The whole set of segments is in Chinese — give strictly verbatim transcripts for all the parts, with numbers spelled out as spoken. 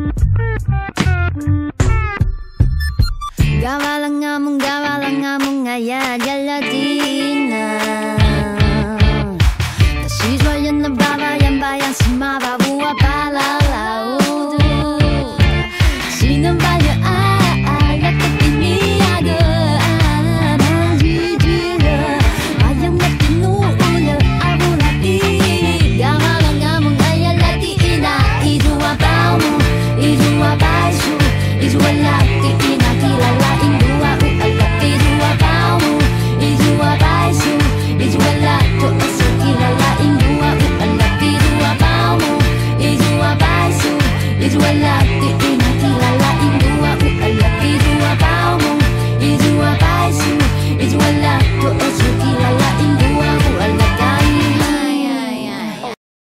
Gawala ngamung, gawala ngamung, ayah galadina. 다시 졸렸나 봐봐, 양바양 심마봐, 우와 발랄라우. 지는 발려, 아, 아, 약간 미야그, 아, 만지지러. 와양 같은 누울려, 아부라비. gawala ngamung, ayah latina. 이주와 바우, 이주와 바이수, 이주와 라tina. Kilalain dua ualat, idua bamu, idua baisu, idua lato aso. Kilalain dua ualat, idua bamu, idua baisu, idua latina. Kilalain dua ualat, idua bamu, idua baisu, idua lato aso. Kilalain dua ualat, ay ay ay ay.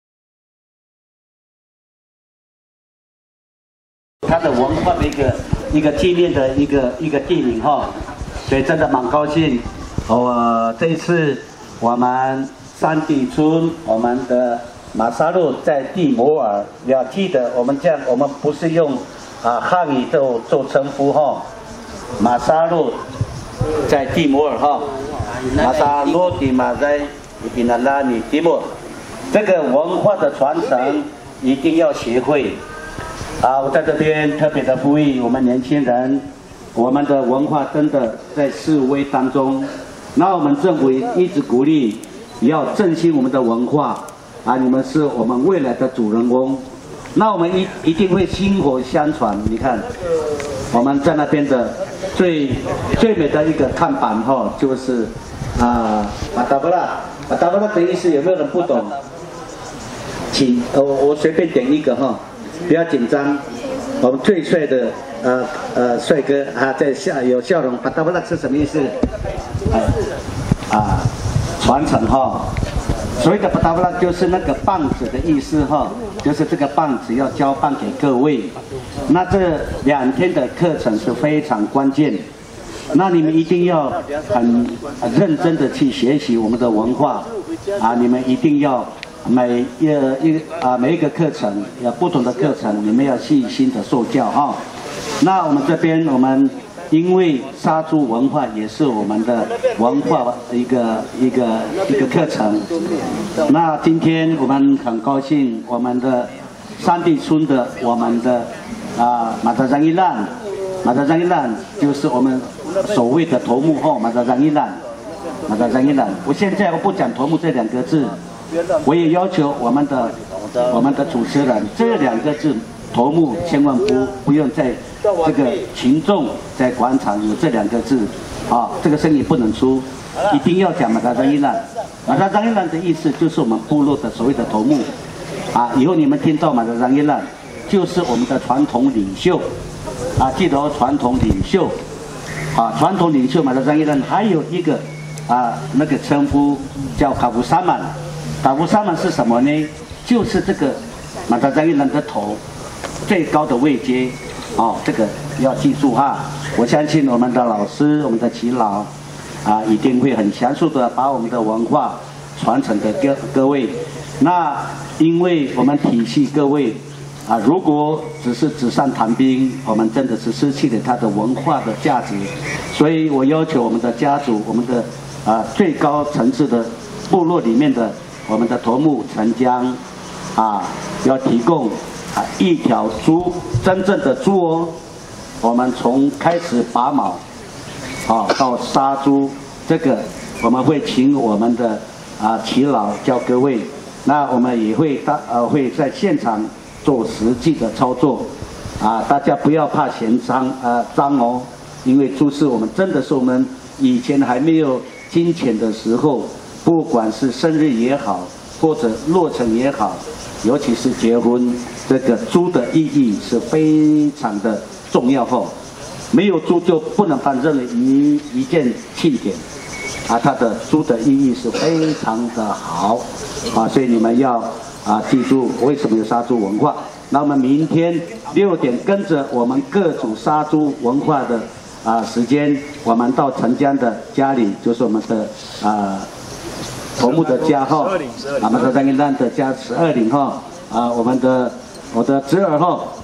它的文化的一个一个纪念的一个一个地名哈，所以真的蛮高兴。我这一次我们山地村我们的马沙路在蒂摩尔，要记得我们这样，我们不是用啊汉语做做称呼哈。马沙路在蒂摩尔哈，马沙路的马在伊那拉尼蒂摩尔，这个文化的传承一定要学会。 啊，我在这边特别的呼吁我们年轻人，我们的文化真的在式微当中。那我们政府一直鼓励，要振兴我们的文化啊！你们是我们未来的主人翁，那我们一一定会薪火相传。你看，我们在那边的最最美的一个看板哈、哦，就是啊，巴达布拉，巴达布拉的意思有没有人不懂？请我我随便点一个哈。 不要紧张，我们最帅的呃呃帅哥啊，在笑有笑容。巴达布拉是什么意思？啊啊，传承哈。所谓的巴达布拉就是那个棒子的意思哈，就是这个棒子要交棒给各位。那这两天的课程是非常关键，那你们一定要很认真的去学习我们的文化啊，你们一定要。 每一一啊每一个课程有不同的课程，你们要细心的受教哈。那我们这边我们因为杀猪文化也是我们的文化一个一个一个课程。那今天我们很高兴，我们的山地村的我们的啊马达张一烂，马达张一烂就是我们所谓的头目哈，马达张一烂，马达张一烂。我现在我不讲头目这两个字。 我也要求我们的我们的主持人这两个字头目千万不不用在这个群众在广场有这两个字啊，这个声音不能出，一定要讲马达张一兰。马达张一兰的意思就是我们部落的所谓的头目啊，以后你们听到马达张一兰就是我们的传统领袖啊，记得哦，传统领袖啊，传统领袖马达张一兰还有一个啊那个称呼叫卡布萨曼。 卡布萨曼是什么呢？就是这个马达张一人的头最高的位阶，哦，这个要记住哈。我相信我们的老师、我们的耆老啊，一定会很详述的把我们的文化传承给各各位。那因为我们体系各位啊，如果只是纸上谈兵，我们真的是失去了它的文化的价值。所以我要求我们的家族、我们的啊最高层次的部落里面的。 我们的头目陈江，啊，要提供啊一条猪，真正的猪哦。我们从开始拔毛，啊到杀猪，这个我们会请我们的啊耆老教各位，那我们也会大呃会在现场做实际的操作，啊大家不要怕嫌脏啊脏哦，因为猪是我们真的是我们以前还没有金钱的时候。 不管是生日也好，或者落成也好，尤其是结婚，这个猪的意义是非常的重要哈。没有猪就不能办任何一一件庆典，啊，它的猪的意义是非常的好，啊，所以你们要啊记住为什么有杀猪文化。那我们明天六点跟着我们各组杀猪文化的啊时间，我们到陈江的家里，就是我们的啊。 头目的家哈，啊，马达张一兰的家十二岭哈，啊，我们的我的侄儿哈，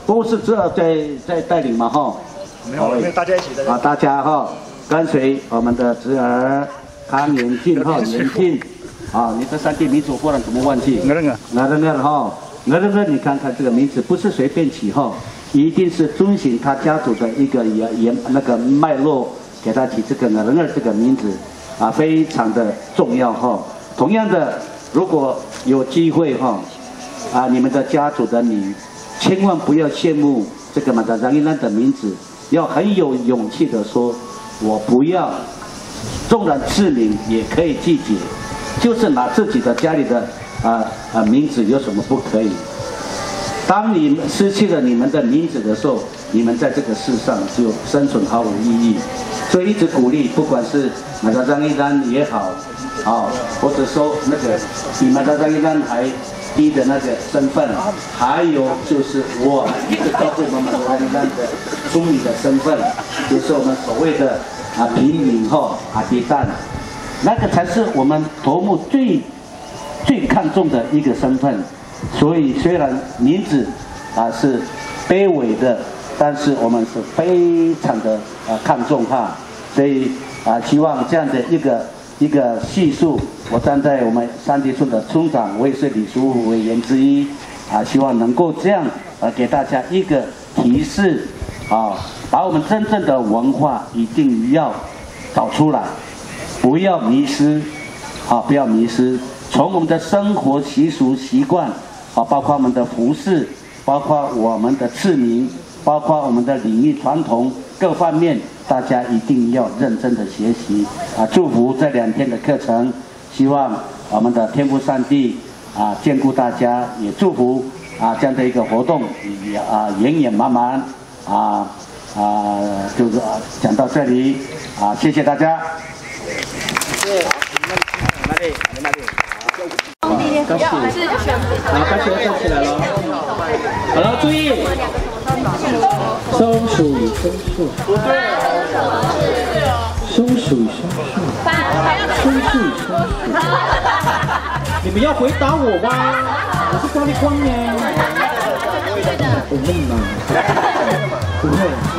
都是这在在带领嘛哈。 没有，没有，大家一起的。 啊，大家哈跟随我们的侄儿康元庆哈元庆，啊，你这三地民族忽然怎么忘记？ 我那个， 那那个哈，那那个你看看这个名字不是随便起哈，一定是遵循他家族的一个原原那个脉络，给他起这个那那这个名字啊，非常的重要哈。同样的，如果有机会哈，啊，你们的家族的你，千万不要羡慕这个马达张一兰的名字。要很有勇气的说，我不要，纵然赐名也可以拒绝，就是拿自己的家里的啊啊名字有什么不可以？当你们失去了你们的名字的时候，你们在这个世上就生存毫无意义。所以一直鼓励，不管是马达张一丹也好，啊，或者说那个比马达张一丹还低的那个身份，还有就是我一直照顾我们马达张一丹的中女的身份，就是我们所谓的啊平民后啊地蛋，那个才是我们头目最最看重的一个身份。所以虽然名字啊是卑微的，但是我们是非常的啊看重它。所以啊，希望这样的一个一个叙述，我站在我们三地村的村长，我也是理事务委员之一啊，希望能够这样啊给大家一个提示啊，把我们真正的文化一定要找出来，不要迷失啊，不要迷失。从我们的生活习俗习惯啊，包括我们的服饰，包括我们的赐名，包括我们的礼仪传统各方面，大家一定要认真的学习啊！祝福这两天的课程，希望我们的天父上帝啊眷顾大家，也祝福啊这样的一个活动也啊圆圆满满啊啊，就是啊讲到这里啊，谢谢大家。 是，哪里？哪里？ 开始，好，开始要站起来了。好了，注意，松鼠与松树，不对，松鼠与松树，松树与松树，你们要回答我吗？我是高丽光呢。我梦呢？不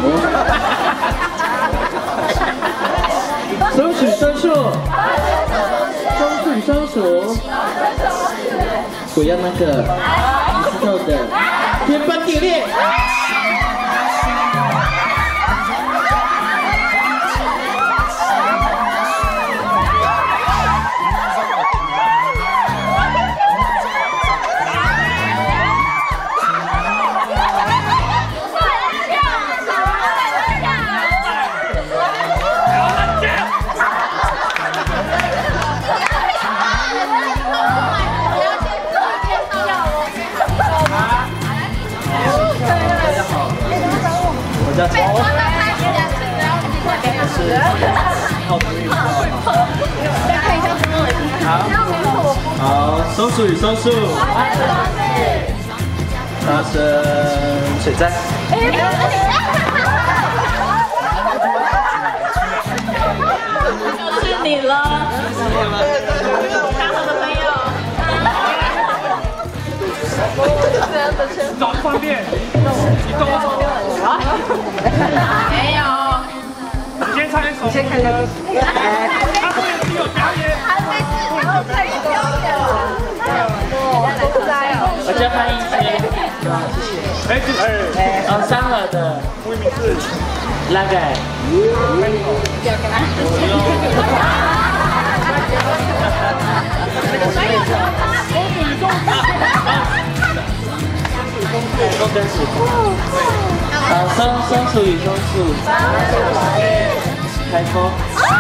会，松鼠松树。松鼠与松鼠，我要那个你知道的天崩地裂。 被抓到拍起来是不要尽快给他吃。再看一下中文。好， 好，松鼠与松树。发生水灾。 就是你了，大河的朋友。 找饭店，你动吗？ 没有。 你先唱一首。先看看。他会有表演。 还没吃，然后可以表演了。 我叫潘一轩。 哎，这哎， 哦，三河的。 我名字。 那个。松跟鼠。好，松松鼠与松树。开播。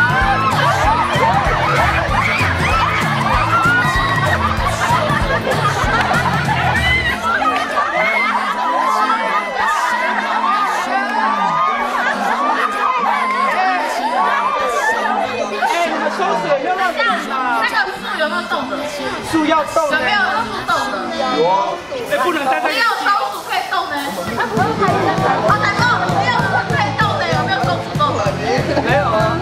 树要动的， 有没有树动的？ 有，哎，不能在这里。 没有松鼠可以动的，好难动，没有树可以动的，有没有松鼠动的？ 没有啊。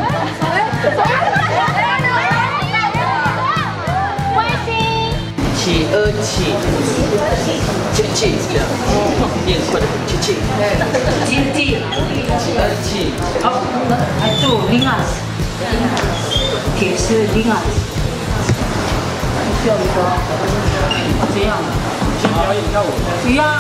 企鹅企，气气这样。 念快的机器。 经济。 机器。 好，还做零二，铁丝零二。需要一个。这样。 好，你看我。 一样。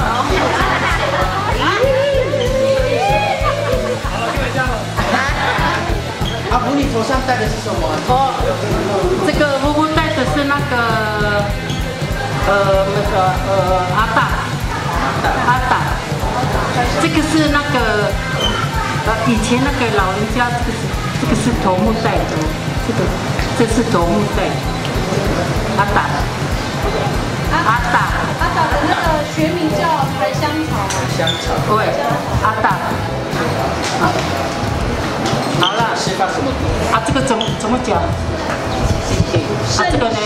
阿福，你头上戴的是什么？ 哦，这个我我戴的是那个，呃，那个呃阿达，阿达，这个是那个，呃，以前那个老人家，这个是这个是头目戴的，这个这是头目戴的，阿达，阿达， 阿达的那个学名叫台香草。 香草。 对，阿达，啊。好了， 示范什么？ 啊，这个怎么怎么讲？啊，这个呢？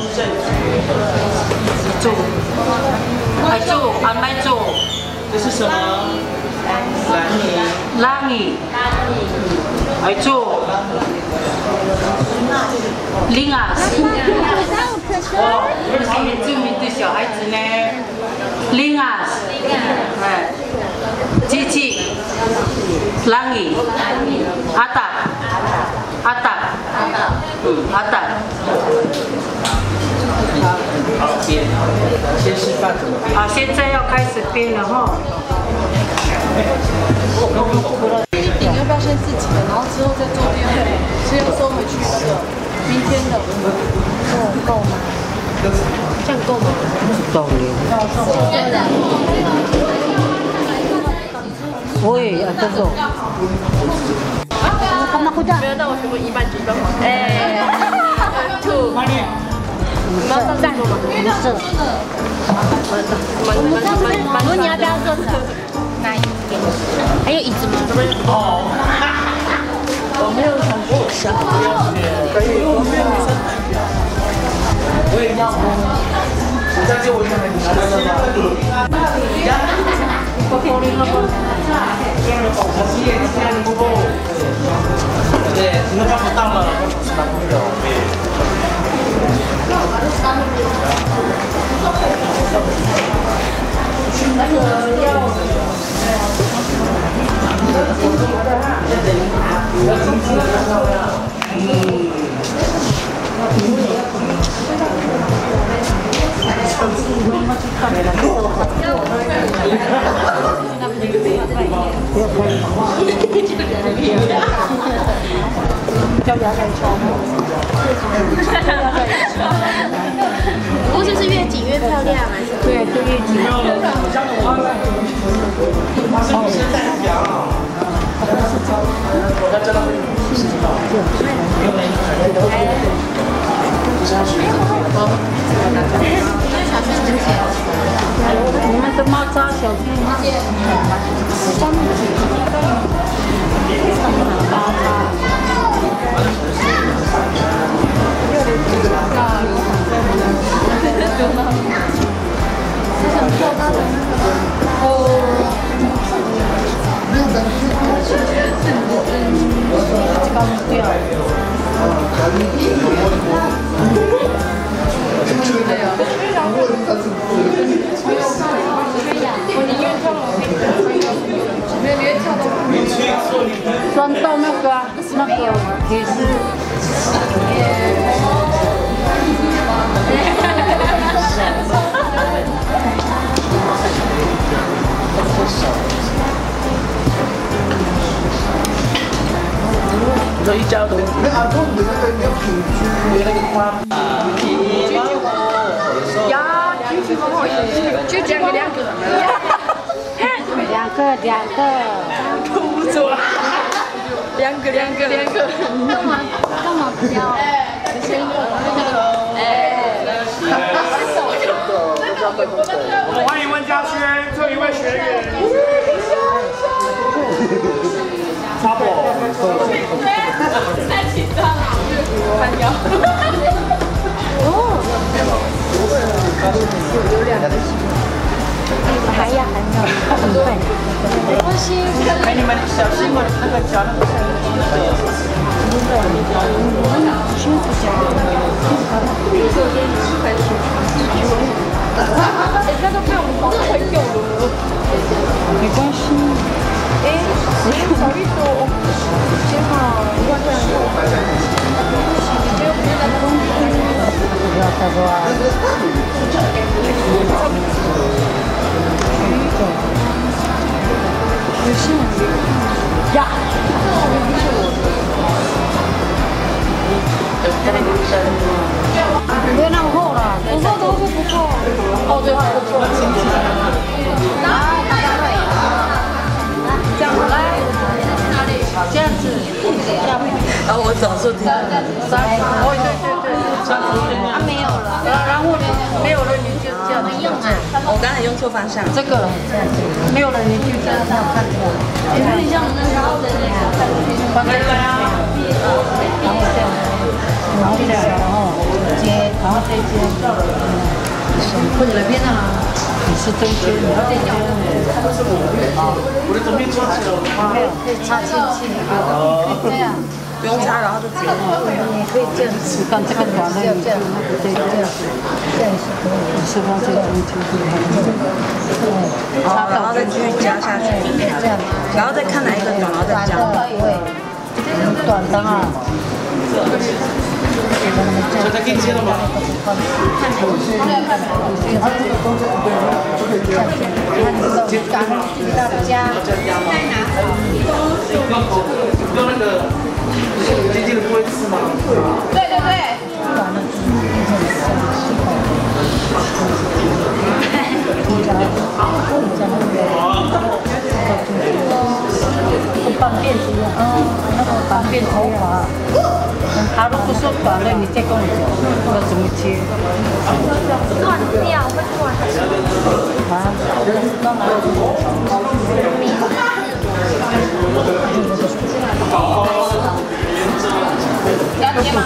做，来做，安排做。 这是什么？蓝泥。 蓝泥。来做。零啊。哦，这是原住民的小孩子呢。零啊。哎，机器。蓝泥。阿达，阿达，嗯，阿达。 好，编。先示范怎么编。 好，现在要开始编了哈。 顶要不要先自己的，然后之后再做第二个，是要收回去的。明天的，这样够吗？这样够吗？ 够了。我也要这种。 没有，那我学过一半几分吗？哎 ，two， 你们要上站吗？是。我们上面，我问你要不要坐车？哪一边？还有椅子吗？哦。我没有想过上。可以，我没有上。我也要。你再借我一下，你拿这个吧。 对，你们抓不到了，拿不了。那个要。 叫牙来抽。不过就是越紧越漂亮啊！对，就越紧。 你们的猫抓小心。钻到那个那个也是。 这一家都。那阿公你那个有品居，那个花。 呀，居居猫猫，就两个两个。 两个两个。 都不错。两个两个两个。干嘛干嘛不要？ 我们欢迎温家轩最后一位学员。插播。 太紧张了，弯腰。哦。有两个。还要还要。对。没关系。 哎，你们小心我那个脚那个声音。 舒服脚。哎，那都被我们黄腿有了。 关系。哎，小绿豆，先好，一万块两个。不要太多啊。有信呀。别那么厚了，不够都是不够。哦，对，不够。来，大家来，这样来，这样子，下面。啊，我早说听。哦，对对对，啊没有了，然后呢，没有了你就这样用啊。我刚才用错方向。这个没有了你就这样看着。有点像那个放在这样，然后这样。然后这样，然后接，然后再接，或者来边啊，你是中间，你要再接。我的左边插起了，没有，可以插进去，可以这样，不用插，然后就接。你可以这样子，看这个短的，这样，对，这样，这样是可以。你是放这中间，好，然后再继续加下去，这样，然后再看哪一个短，然后再加。短的啊。 现在可以接了吗？ 加， 用那个接近的多一次吗？ 对对对。方便这样，嗯，那个方便头发。他如果说短了，你再跟我讲，要怎么接？ 断掉会断。 啊？了解吗？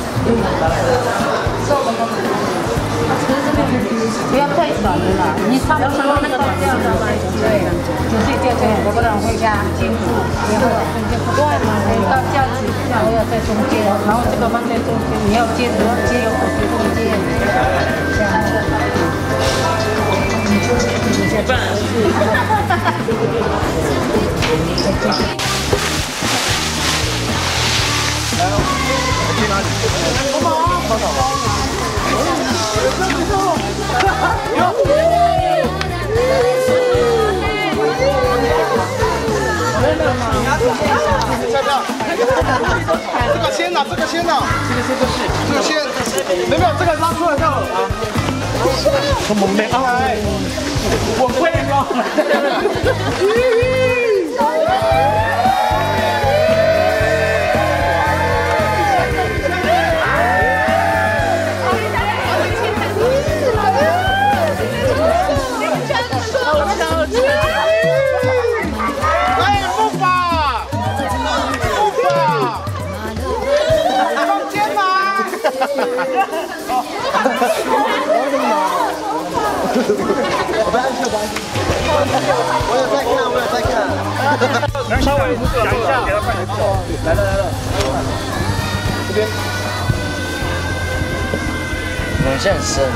不要太短了啦，你差不多那个短这样的，对，就是这样，我不能回家进入，然后对嘛，到架子然后要在中间，然后这个放在中间，你要接着接有我就中间，这样子。你不然去哪里？多少啊？多少啊？这个先拿，这个先拿，这个先就是，这个先，没有，这个拉出来就好啊。我没爱，我会吗？我不安全，不安全。我有在看，我有在看。能稍微讲一下，给他快点走。来了来了，这边。 龙线深。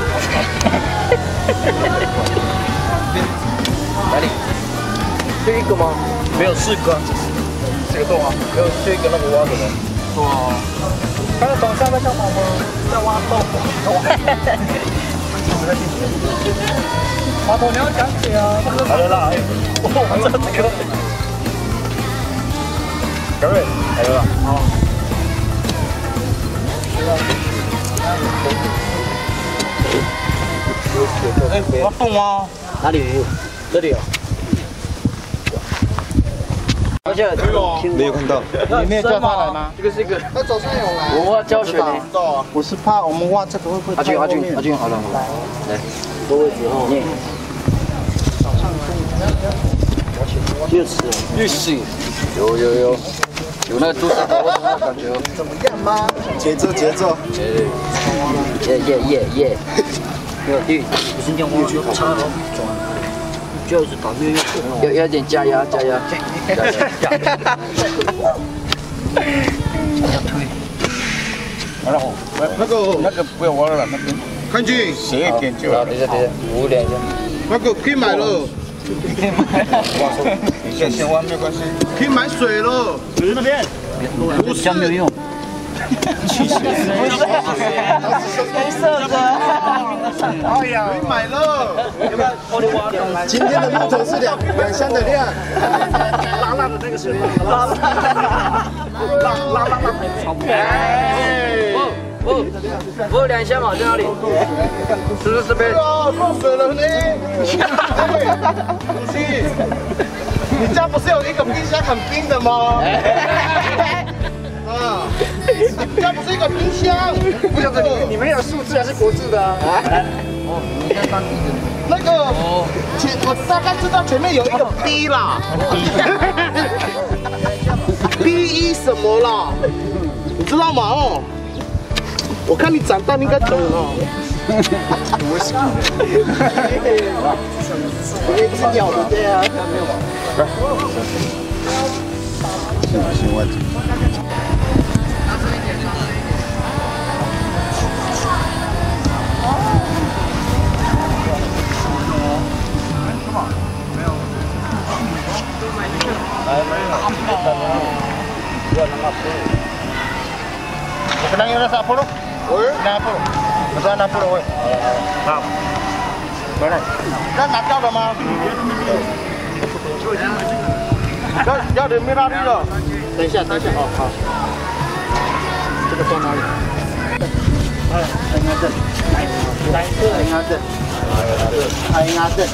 哪里？就一个吗？没有四个，这个洞啊，没有就一个那个挖的吗？哦。刚才董事长在干嘛吗？在挖洞。马头你要讲解啊！来了啦！我玩这个。各位，来了。好。哎，挖洞吗？哪里？这里有。而且没有看到。你没有叫他来吗？这个是一个。他早上有来。我挖教学的。我是怕我们挖这个会不会？阿俊，阿俊，阿俊，好了，好了，来。多位置哦。六十，六十，有有有，有那个猪舌头，我怎么感觉？怎么样吗？节奏节奏。耶耶耶耶！没有对，不是这样，我就差了，就是把越越要有点加压加压加压。要推。完了，那个那个不要玩了，那边。看剧，斜一点就好。等一下等一下，五点一下。那个可以买了。 可以先挖没关系，可以买水了。水那边，不是没有用。气血，黑色的。哎呀，可以买了。今天的木头是两两箱的量。辣辣的那个水，辣辣辣辣辣辣，超漂亮。哦，我有两箱嘛，在哪里？是不是这边？哦，漏水了呢。不是，你家不是有一个冰箱很冰的吗？啊，你家不是一个冰箱？不晓得你你们有数字还是国字的啊？哦，你看当地的。那个前我大概知道前面有一个 B 啦。B 一什么啦？你知道吗？哦。我看你长大应该懂哦。我是。一只鸟的对啊。行行，我。Kenang yung nasa Apollo? Oo. Kenang Apollo. Nasaan Apollo ko? Hap. Mana? Kan nak tahu dah mah. Dah dah ada Mirari dah. 等一下，等一下，好好。这个放哪里？哎，应该这。应该这。哎，应该这。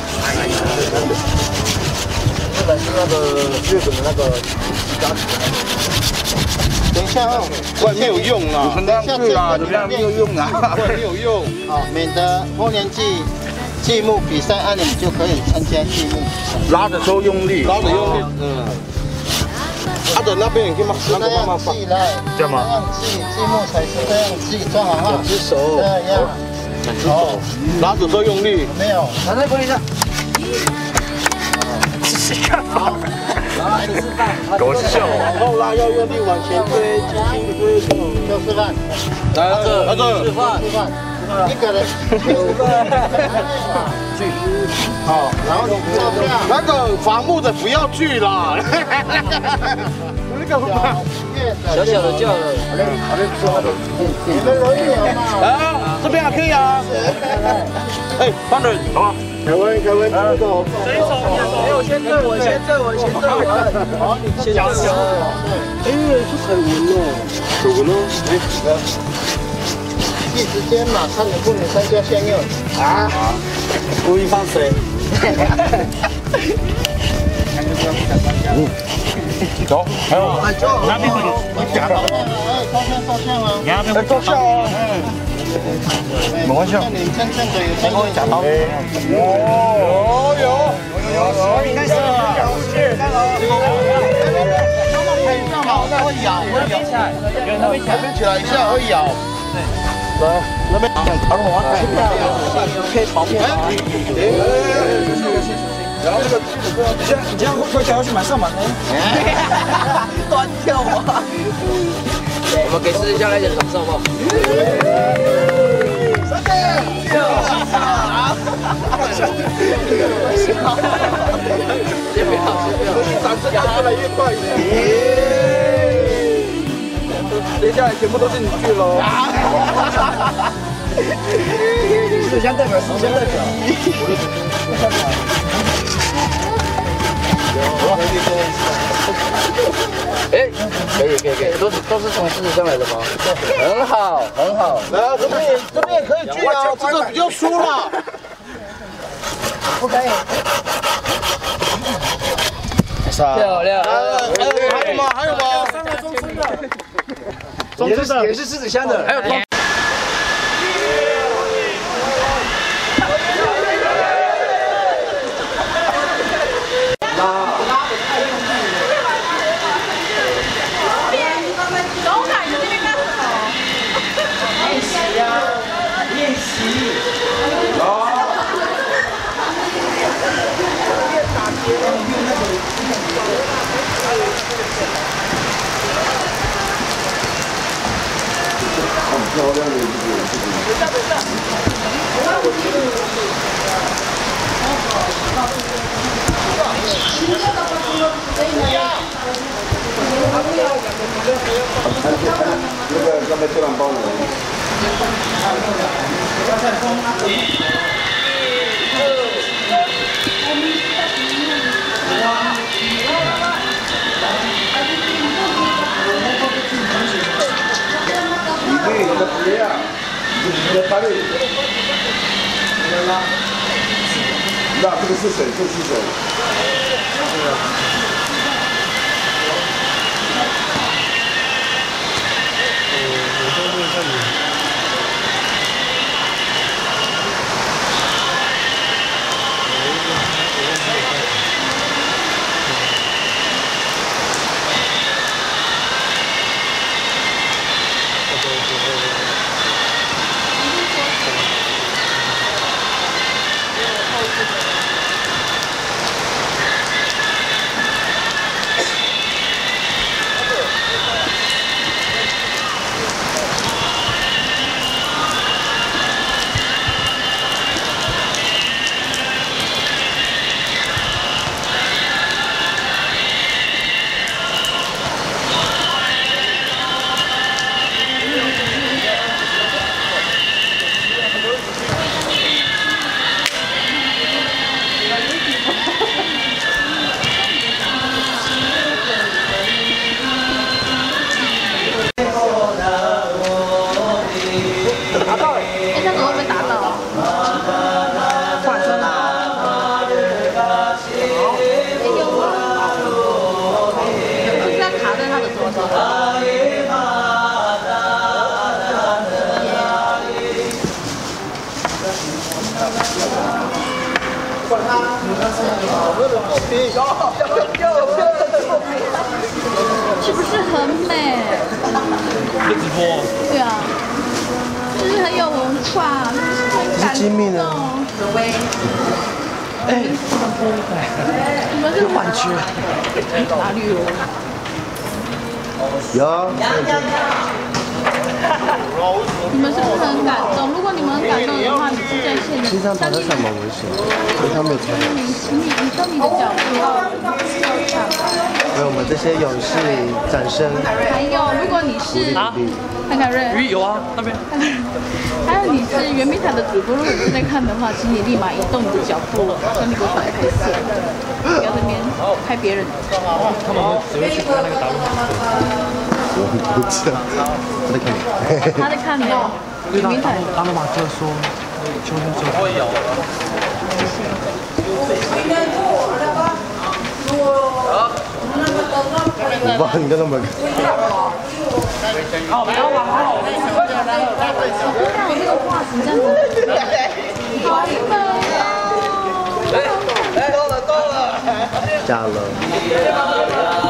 这个是那个日本的那个家庭。等一下哦，外面有用啊，等一下这个里面有用啊，外面有用啊，免得丰年祭祭幕比赛，按你就可以参加祭幕。拉的时候用力，拉的用力，嗯。啊，等那边你可以吗？那个慢慢放。这样吗？这样祭祭幕才是这样祭，装好哈。两只手。这样。哦，拉的时候用力。没有，拿在玻璃上。是谁看？好。搞笑，往后拉要用力往前推，轻轻的推动。要示范，来，儿子，示范，示范，一个人，五个，去，好，然后照相。那个伐木的不要去啦，那个小小的叫了，好嘞，好嘞，不错，你们容易有吗？啊，这边还可以啊。哎，放着，好吧。凯文，凯文，这手，谁手？没有，先这，我先这，我先这。好，你先加油。哎，这很稳哦，很稳哦。哎，几个？一时间嘛，看你不能参加相应啊。故意放水。嗯。走，还有，那边有。哎，照相，照相啊！你那边照相啊？嗯。没关系啊。你真正的有真正假刀。有有有有有，开始了。加油！好，那会咬，会咬。那边那边起来一下会咬。来，那边。好了，我看。可以跑偏啊。然后那个，你这样你这样会想要去买上满呢？断掉啊！我们给四十下来点掌声好不好？三个，六，好，先不要，先不要，掌声越来越快。接下来全部都是你去喽。四箱代表，四箱代表。哎，可以可以可以，都是都是从狮子乡来的吗？很好很好，来这边也这边也可以去啊，这个就输了，不可以。漂亮，还有吗？还有吗？三个中村的，中村的也是狮子乡的，还有。漂亮的一个，等下等下。 那个刚才突然帮我。你的不要，你的法律。那这个是水，这是水。 是不是很美？ 一直播。 对啊，就是很有文化，就是很感动。 哎， 你们是换区？ 哪里有？ 有。 你们是不是很感动？如果你们很感动的话，你是在现场。 其实这样跑在上蛮危险的，所以他没有穿。 你请你你到你的角度要看。 为我们这些勇士掌声。 还有，如果你是看凯瑞， 鱼有啊，那边。 还有你是圆明坛的主播，如果你正在看的话，请你立马移动你的脚步，跟那个反拍摄，不要在那边拍别人。 他们只会去拍那个大陆。 我不知道，他在看你。 他在看你哦。圆明坛。 阿诺马克说，秋天之后会有。 我帮你跟他们。 好，不要往后。 我这个画质这样子，好美哦！ 够了够了，加了。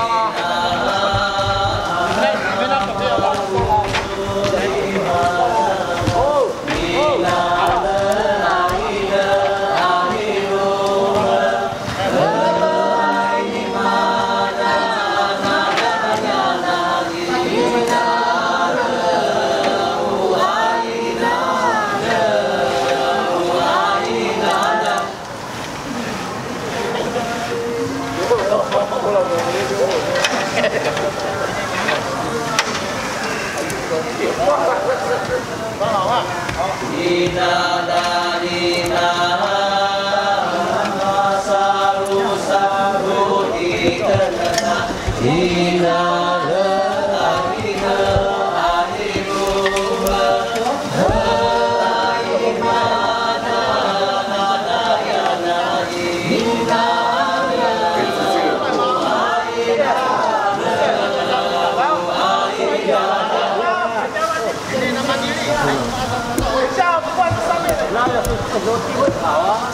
很多地会跑啊！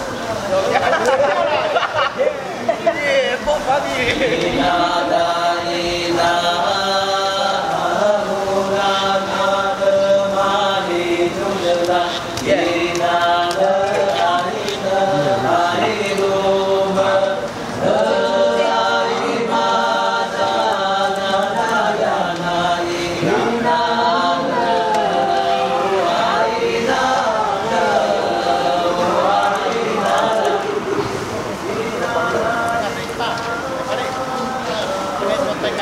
耶，不管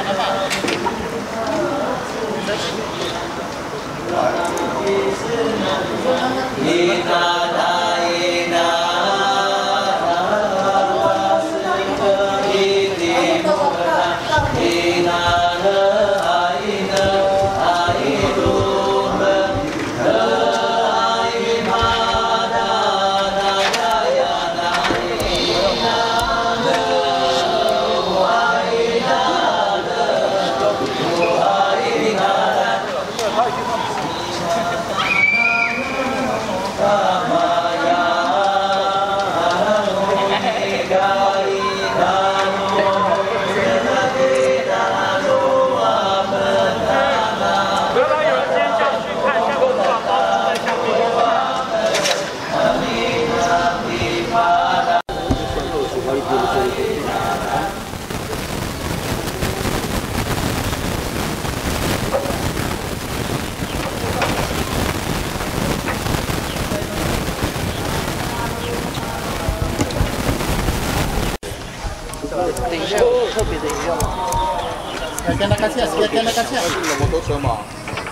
特别的饮料。跟他看下，跟他看下。摩托车嘛。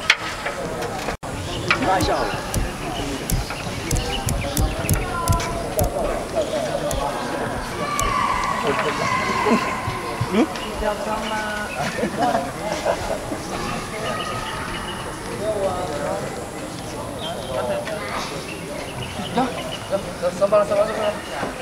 拉一下好了。嗯？要装吗？走，走，上班了，上班了，上班了。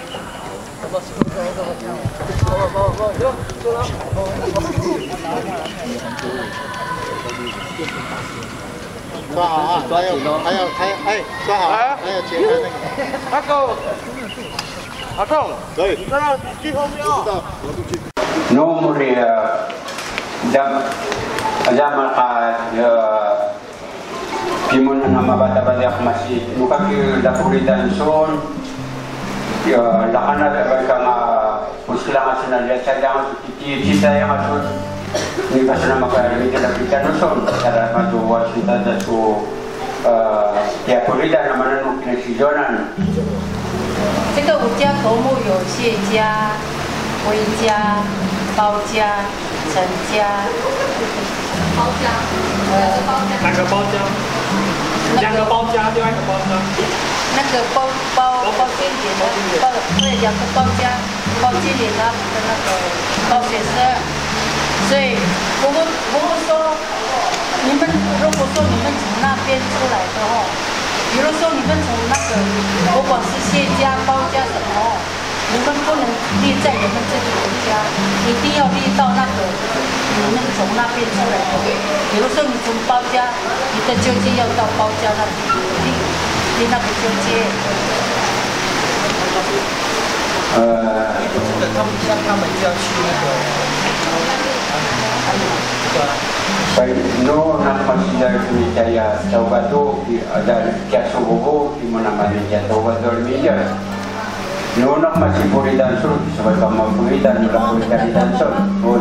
抓好啊！还有还有还有哎，抓好！还有前面那个。阿狗，阿痛，对，知道去后面哦。知道，我都去。 نمر jam zaman ya pimun nama bata bata masih muka ke dapuri dan son ya lakana mereka ma usilang asal dia saja kita kita yang masuk ni pasal maka ini kita kita son cara maju wasita tu ya puri dan nama nu kena sijonan. 这个五家头目有谢家、威家、包家、陈家。包家，呃， 哪个包家？两个包家，另外一个包家。 那个包包包经理的，包对两个包家，包经理他们的那个包学生。所以如果如果说你们如果说你们从那边出来的话。 比如说你们从那个，不管是谢家、包家什么，你们不能立在你们自己的家，一定要立到那个你们从那边出来的。比如说你从包家，你的交接要到包家那边，立立那个交接。 呃，他们像他们就要去那个。 Baik, no nak masih dari Sriwijaya Taubat tu ada kiasu bubu di mana mana dia Taubat tu meja. No nak masih puri dan sur sebab kamu puri dan juga puri dari dan sur. Oh,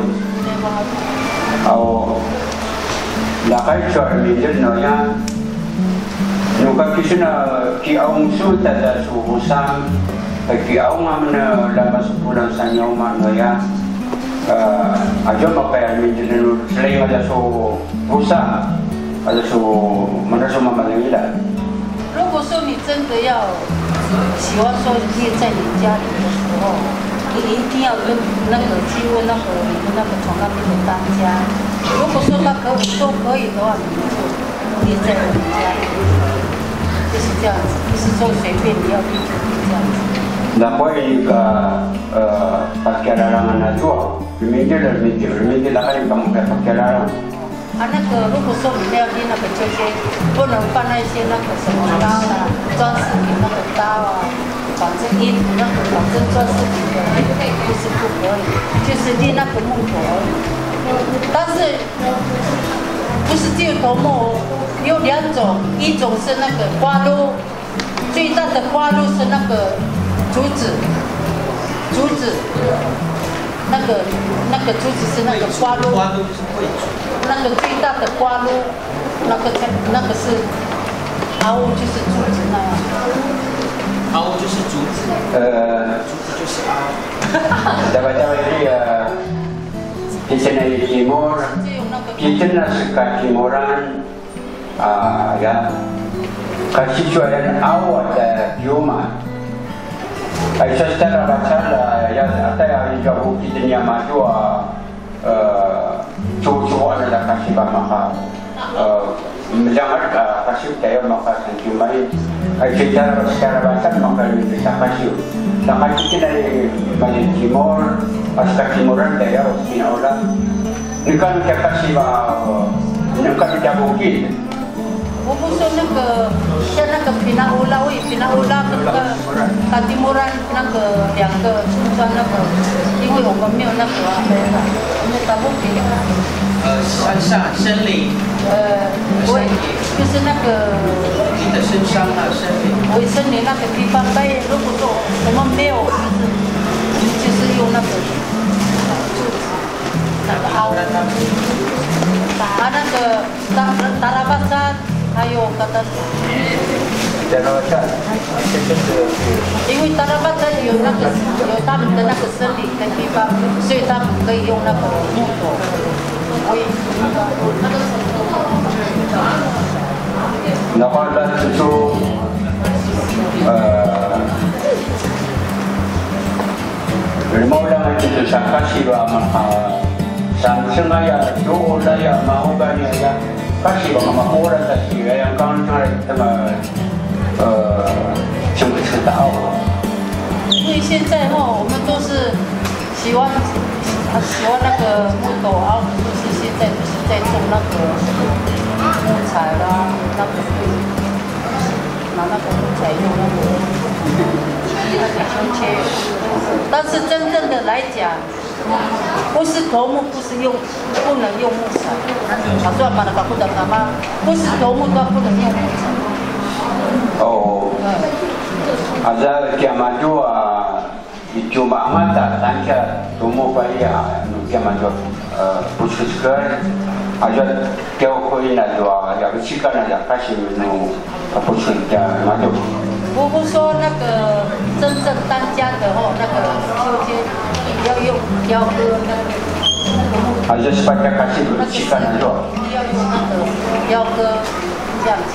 oh, lakai cuar meja no ya. Nuka kisah ki aung su tada su usang, ki aung amna lama sebulan sanyau mana ya. Ajo makaya minjil selain ada so rusak, ada so mana so mama yang hilang. 如果说你真的要喜欢说立在你家里的时候，你一定要跟那个去问那个你们那个从那边的当家。如果说他可以都可以的话，你们就立在我们家里，就是这样子，不是说随便你要立就立这样子。 Dapat juga pakai larangan aja. Media dan media, media lain kamu pakai larangan. 啊，那个如果说你们要立那个这些，不能放那些那个什么刀啊，装饰品那个刀啊，反正衣服那个反正装饰品的，就是不可以，就是立那个木头而已。但是不是只有头目，有两种，一种是那个花炉，最大的花炉是那个。 竹子，竹子，那个那个竹子是那个花炉，那个最大的花炉，那个才那个是凹，就是竹子那样。 凹就是竹子。 呃， 竹子就是凹。 dapat dapat ini ya kita na timur, kita na sekat timuran, ah ya, kasih cuaran awal dah Jumat. Aisyah secara baca lah, ya, ada yang jauh kita ni maju, cucu adalah kasih bapa. Menjangan kasih saya maka sendiri. Aisyah secara baca maka kita kasih. Sama kita dari bagian timur, pasca timuran daya Osmina orang. Ini kan kita kasih bah, ini kan kita bukit. 我不说那个像那个平安乌拉位、平安乌拉跟那个卡蒂莫兰那个两个村庄那个，因为我们没有那个啊，我们打不平。 呃，山下森林。 呃，我就是那个。 你的身上啊，森林。 卫生林那个地方，但如果说我们没有，就是就是用那个那个凹，打那个打打拉巴山。 还有可能，因为达拉巴山有那个有他们的那个森林的地方，所以他们可以用那个木头。所以那后来就呃，mau lang itu kasih bama sang sengaya doa saya mau banyak ya. Kasih bang orang kasih yang kan cari tema呃，就会知道。 因为现在哈，我们都是喜欢喜欢那个木头，然后我们都是现在都是在种那个木材啦，那个拿那个木材用那个那个秋切。但是真正的来讲。 不是头目，不是用，不能用木材。他说把那个不能干嘛？不是头目都不能用木材。 哦。ada kiamat jua cuma amata tanya tomo paya nu kiamat jua puskeskan ada kau kau ini jua ya bisikan ada kasih nu puskeskan maju. 不不说那个真正当家的哦，那个秋天要用雕刻那个。 ada sepatutnya kasih bisikan jua. 要用那个雕刻这样子。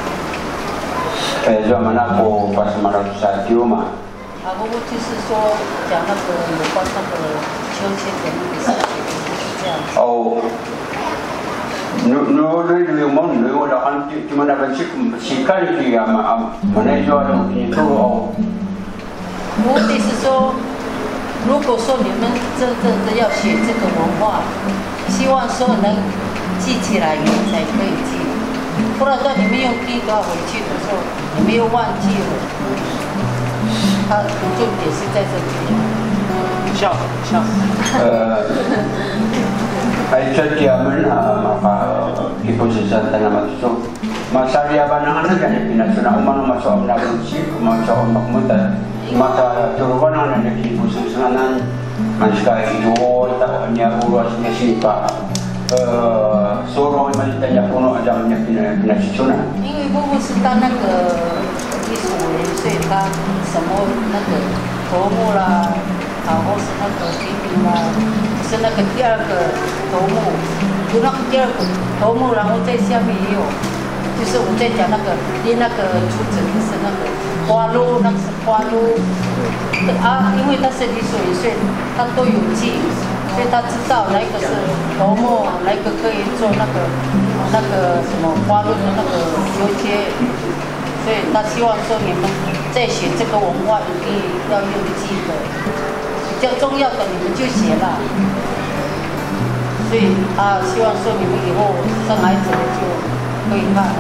Eh, zaman aku pas meneruskan di rumah. 啊，不过就是说讲那个有关那个秋千的那个事情，这样。 哦，nu nu nu nu mau nu ada kan cuma ada sih sikar itu ya ma mana jual itu oh. 目的是说，如果说你们真正的要学这个文化，希望说能记起来，你们才可以记。 不然说你没有记到回去的时候，你没有忘记了，它重点是在这里。 笑笑。 呃，还这dia mana maka di posisi tanah masuk. Masa dia banangan kan pindah sudah umang masuk nak kunci, masuk mak muda. Mata turun anak di posisi sana, manusia itu tak hanya urusnya siapa. 呃，收入嘛，大家可能这样子呢，那是错的。 因为姑姑是当那个艺术人，所以他什么那个头目啦，然后是那个弟弟啦，是那个第二个头目，有那个第二个头目，然后在下面也有，就是我在讲那个连那个出诊是那个花路，那个是花路啊，因为他是艺术人，所以他都有记。 所以他知道哪一个是头目，哪一个可以做那个那个什么花路的那个油贴，所以他希望说你们在学这个文化一定要用记的，比较重要的你们就学了。所以啊，希望说你们以后生孩子就可以看。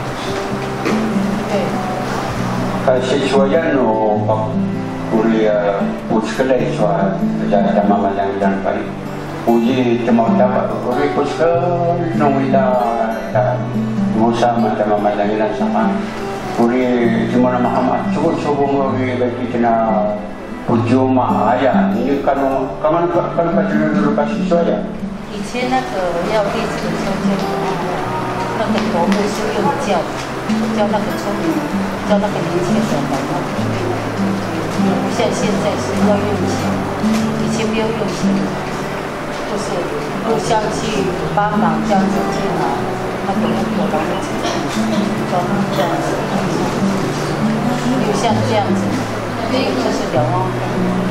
对。 Kesesuaian no. Kuliah puskala iswa jadi mama yang dan baik. Uji cuma dapat kuliah puskala nungguida dan musa macam mama yang dan sama. Kuliah cuma nama amat cukup cukup kuliah bagi kena ujuma ayah. Ini kan kaman kan baca dulu kasih soya. 以前那个要弟子的时候，那个头目是用教，教那个村民，教那个年轻人来。 不像现在是要用钱，以前没有用钱，不就是录像去帮忙这样子去拿那个木头的位置，装这样子，就像这样子，这个就是两万块，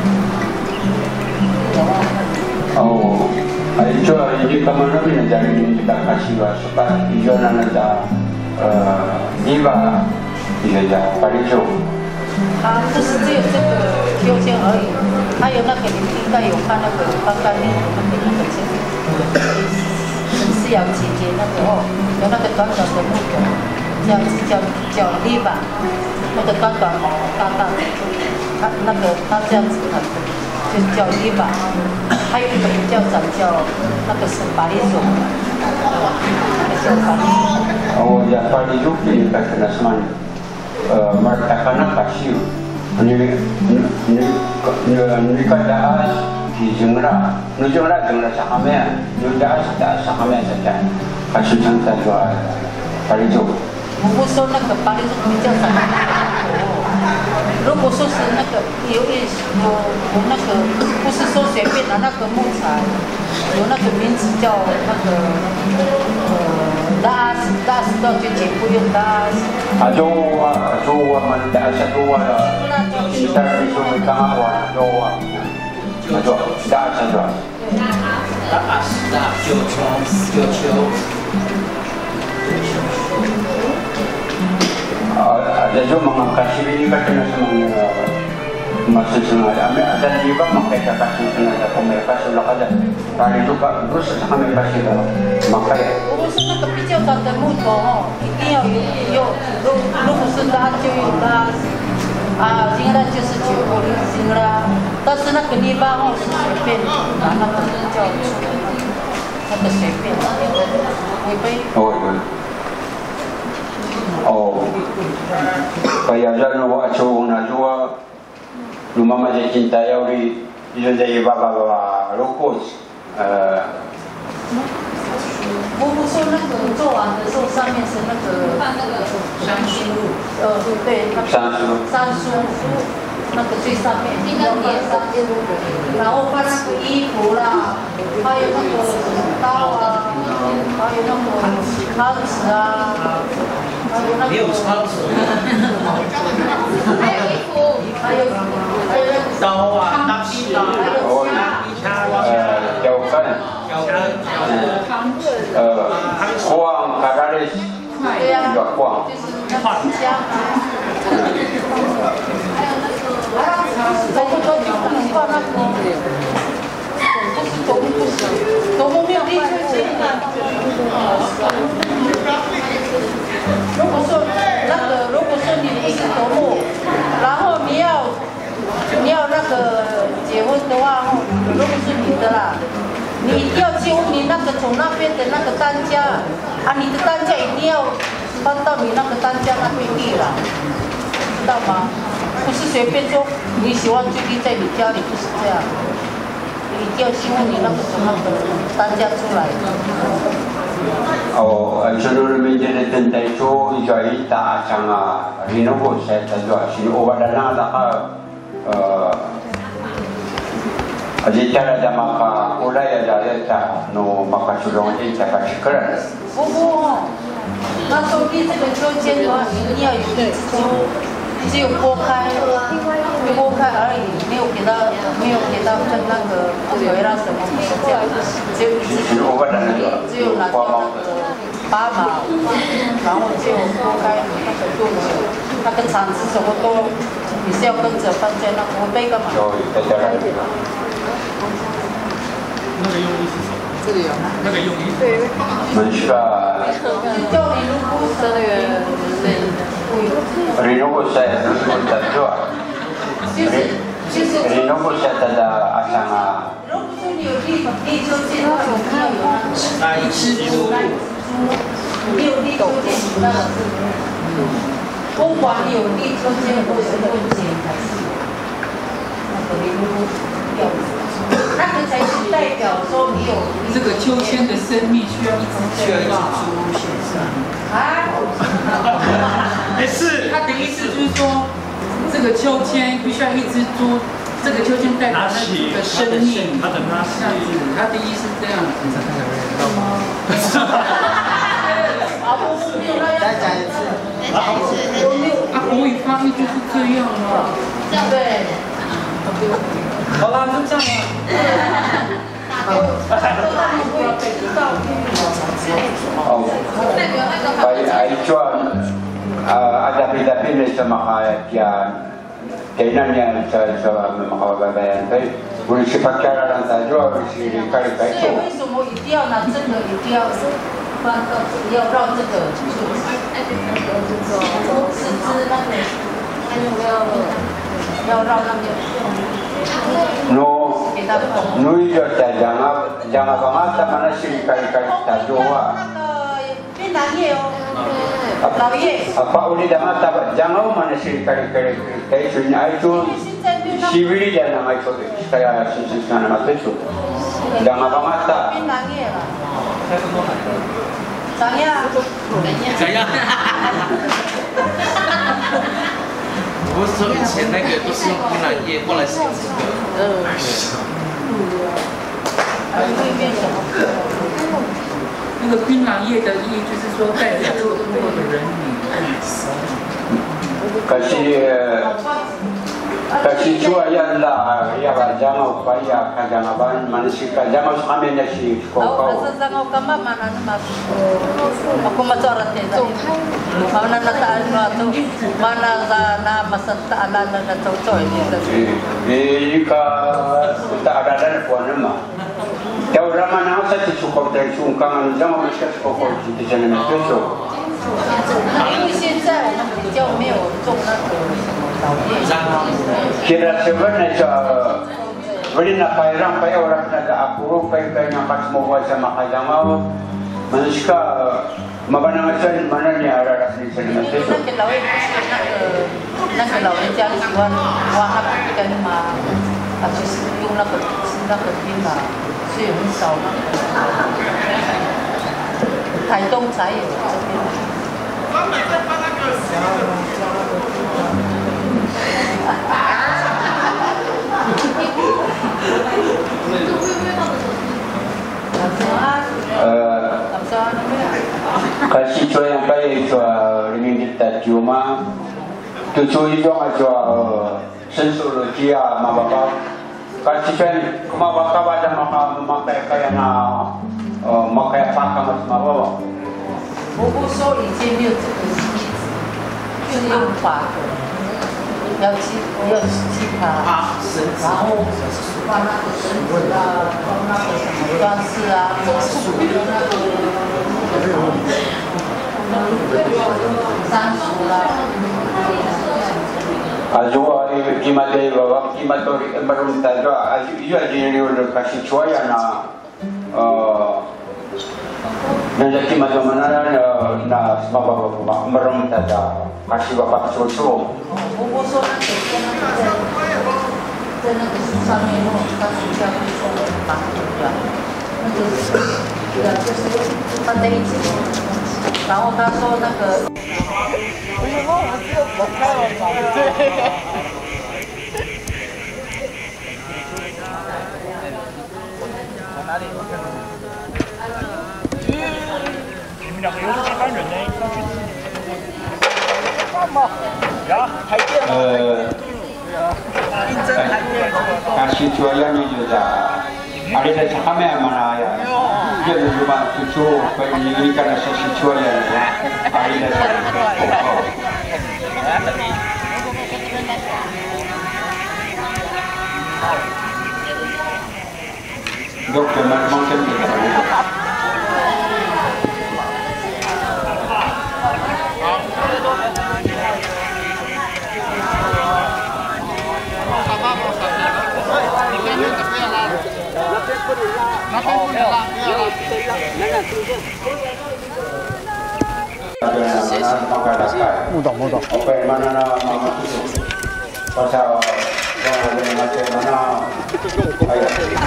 两万块。 哦，itu ini kemana ni jadi ini kita kasih supaya hijau nanda uh diva dia jadi parijo。 它不是只有这个秋千而已，还有那个你们应该有看那个刚刚那我们的那个节目，沈思瑶姐姐那个哦，有那个短短的木头，这样子叫叫 diva， 那个短短毛大大的，它那个它这样子很。就叫 diva， 还有一个比较长叫那个是巴黎种，那个叫巴黎。 哦，ya巴黎种ini kata seman, mereka nak kasih, ni ni ni ni kata as di jengla, ni jengla jengla sahamnya, ni dah dah sahamnya saja, kasih contoh jual巴黎种。 我不说那个巴黎种比较长。如果说是那个有一有有那个不是说随便的那个木材，有那个名字叫那个呃拉斯拉斯道就全部用拉斯。 啊，就啊就我们大家都啊，现在就会刚好啊，就啊，那就大家就。 拉斯拉九球九球。 ada juga mengangkat ini katanya semuanya masih sengaja ada juga makanya kasih sengaja mereka sudah ada tadi juga terus kami kasih maka ya 如果是那个比较短的木头哦，一定要有有如如果是拉就有拉啊，金拉就是九五零金拉，但是那个泥巴哦是随便拿那个叫那个随便，你背。 哦对。Oh, kaya jangan buat cowok nak jual rumah macam cinta ya uri dia jadi bapa bapa lokus. 我不说那个做完的时候上面是那个放那个香酥，呃对， 香酥， 香酥，那个最上面要放上，然后放那个衣服啦，还有那个刀啊，还有那个汤匙啊。 没有超市， 还有衣服，还有还有刀啊，大皮刀，还有枪，呃，胶干，呃，光卡卡的， 对呀， 光， 就是那个枪啊，还有那个，走不走你不能放那个，不是走路不行，走路没有力气的。如果说那个，如果说你不是头目，然后你要你要那个结婚的话，如果是你的啦，你一定要去问你那个从那边的那个单家啊，你的单家一定要搬到你那个单家那边地了，知道吗？不是随便说你喜欢就地在你家里，不是这样，你一定要去问你那个从那个单家出来的。 Oh, seluruh menjadi tentai itu jadi tak sangat rindu saya saja. Sini obat dan ada eh aje cara dah maka ulai ada ya no maka sudah ini saya kasih keran. 不过，那手臂这个秋千的话，你一定要有一只只有拨开，拨开而已，没有给它没有给它跟那个腿啦什么不是这样，只有一只只有拿掉那个拔毛，然后就拨开那个肚子，那个肠子什么都你是要跟着放在那我背干嘛？ 那个用意是什么？这里有那个用意。对。 Manusia. Rindu saya rindu tajwa. Rindu saya tada asanga. 如果说你有地地秋千的话，有没有有那一只猪？你有地秋千，那是不管你有地秋千或是问钱，还是那个礼物要。那个才是代表说你有这个秋千的生命需要一只需要一只猪先生啊？ 哎是，他的意思就是说，这个秋千必须要一只猪这个秋千代表那个生命，它的它是它的意思这样。 再讲一次。再讲一次。 啊，国语发音就是这样啊。 对。 好啦，就这样了。 Oh, baik acuan ada pindah-pindah sama kayak keinginannya saya memahami tapi boleh sepakat dan saja boleh kali kali itu. 为什么一定要拿这个？一定要翻个，要绕这个，就是四肢那个，要要绕那边。 No, no itu jangan jangan banget mana sih kali kali tajwa. 槟榔叶哦，老叶。 Apa udah jangan tak jangan mana sih kali kali kali sunya itu sibili dan nama itu kayak sisi nama itu. Jangan banget tak. 槟榔叶了。怎样？ 怎样？不是说以前那个都是用槟榔叶，后来是用这个。嗯。 那个槟榔叶的意义就是说代表做工作的人女。 可是，可是cua yang lah, ya jangan upaya, jangan ban manusia, jangan semuanya sih kau. Aku kama mana mas, aku macam orang tenda. Mana nak tahu tu, mana na masa tak ada na cocok ini. Jika tak ada dan puan nama. Jauh ramai nama saya cukup dari sungkangan, jangan mesti cukup di sana macam. 因为现在我们比较没有种那个老叶。 Kira sebenarnya beli nak payah payah orang ada aku payah payah nampak semua sama kaya mau manusia mana macam mana ni ada rasa di sana macam tu. 那个老叶不是那个那个老人家喜欢挖那个根嘛，啊就是用那个吃那个根嘛，所以很少那个。台东才有这边。 Kasih cua yang baik cua ringgit kita cuma tu cua itu cua sensologi ah mabaka kasih kan mabaka pada maka maka kayak na maka apa kamu semua. 我不说以前没有这个机子，就是用法的，要去要去爬绳子，然后放那个绳子啊，放那个什么装饰啊，树的那个杉树啦。 Azua kimat dari bawah kimat dari baru tahu azu itu aja yang udah kasih cua ya na. Nanti kita mana na semua bapak merem tada kasih bapak susu. 我我说那个在那个在那个树上面弄，它树下面种了芒果的，那个对啊，就是它在一起。然后他说那个。为什么我们这个不开了？对。 哪里？你们两个又是接班人呢，要去干嘛？呀，开店了。呃，应征开店。 kasih jualannya juga. Ada dari kami mana ya? Jadi cuma cucu ini karena sesi jualan. Ada dari. Dokter macam ni. Mudah, mudah. Apa yang mana nama mama tu? Pasal yang ada macam mana? Ayah.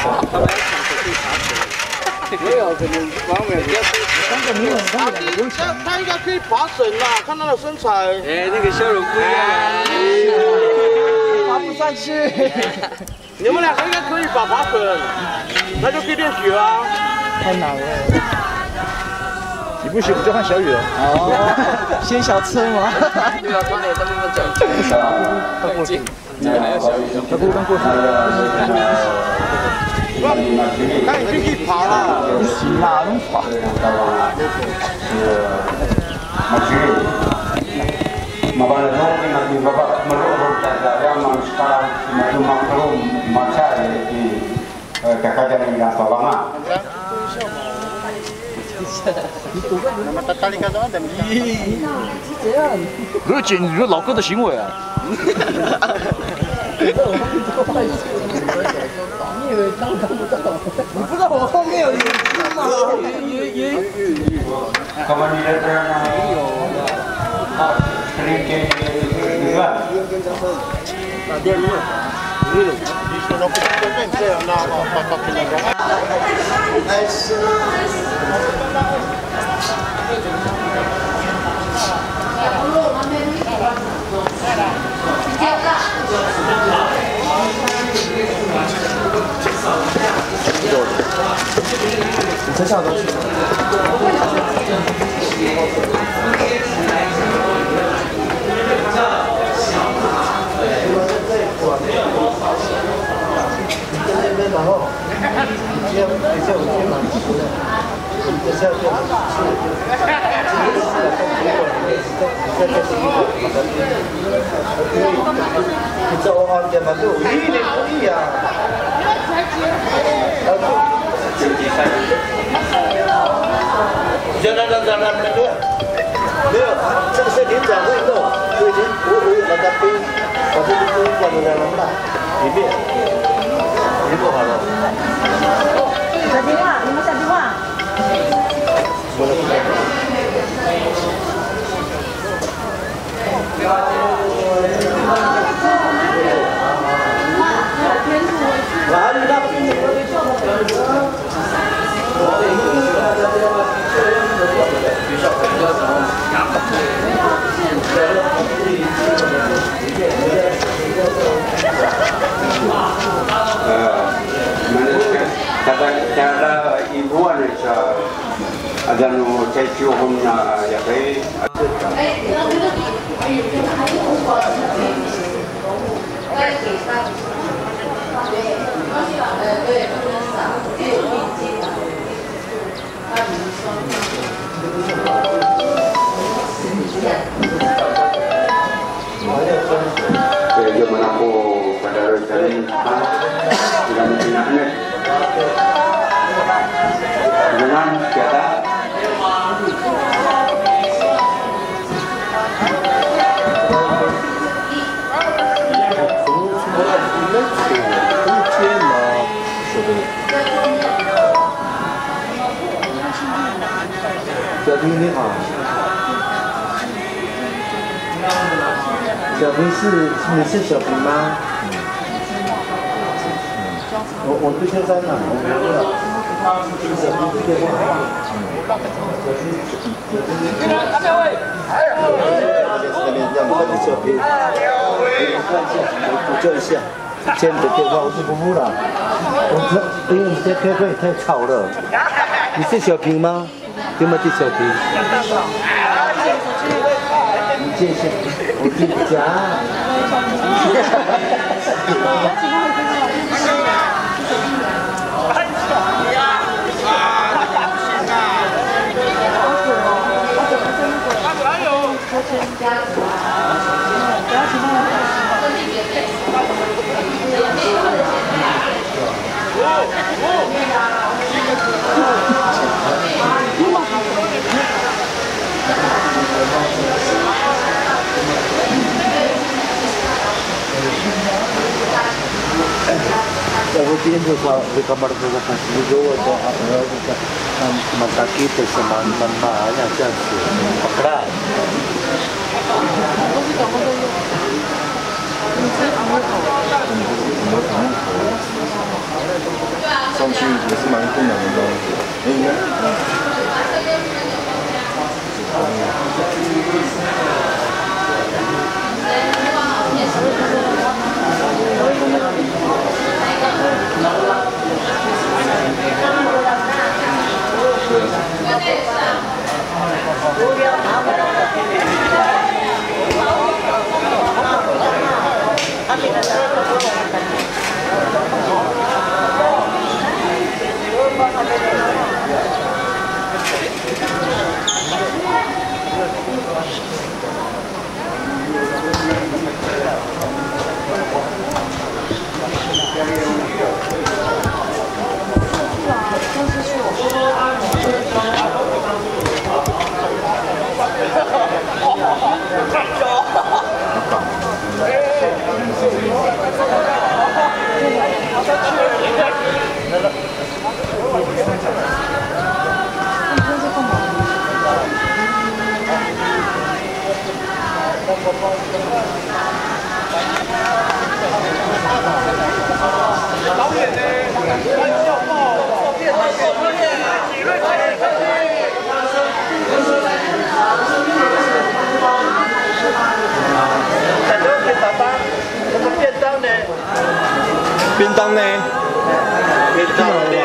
没有，可能王伟比较多。三个没有，三个不用抢。他应该可以爬绳啦，看他的身材。哎，那个笑容不一样。爬不上去。你们两个应该可以吧？滑粉，那就可以练雪啊。太难了。你不行，我就换小雨了。哦，先小车吗？对啊，他那他们那讲究。他过去，这个还要小雨。他过刚过去。那已经去跑了。是啦，拢跑。 Mabalazong natin baba marunong sa yaman sekarang cuma makrum macam di kakajan yang bawah. Nama tertarik kan ada ni. 这简直是老哥的行为啊！你以为当当不到？你不知道我后面有鱼吗？鱼鱼鱼鱼。 Kamu lihat yang有。Sedikit juga. Dia dulu. Dulu. Di sana pun kan saya nak pakai kena. Nice. Ni saya tahu. Kita orang zaman tu, ini koi ya. Jangan jangan dia. Dia, saya saya dia jangan itu. Dia dia, oh oh, tapi tapi itu kalau dalam lah, ini. 你做好了。小电话，你们小电话。 Kata cara ibuan itu ada nu cecu humna ya kai. Jadi mana aku pada rencana tidak mengenai dengan kita 小平你好，小平是你是小平吗？我我对象在哪？我不知道。小平的电话。小平。让我的小平，我看一下，我补救一下。接你的电话，我是不不了。我这因为你在开会太吵了。你是小平吗？有没有小平？你借一下，我给你夹。Aku tidur di kamar bekas dulu atau apa kita mata kita seman mana saja pakrat. 上去也是蛮困难的，哎呀。 导演呢？玩笑爆，照片照片照片，几位导演上去。感觉给爸爸，我们便当呢？便当呢？便当呢？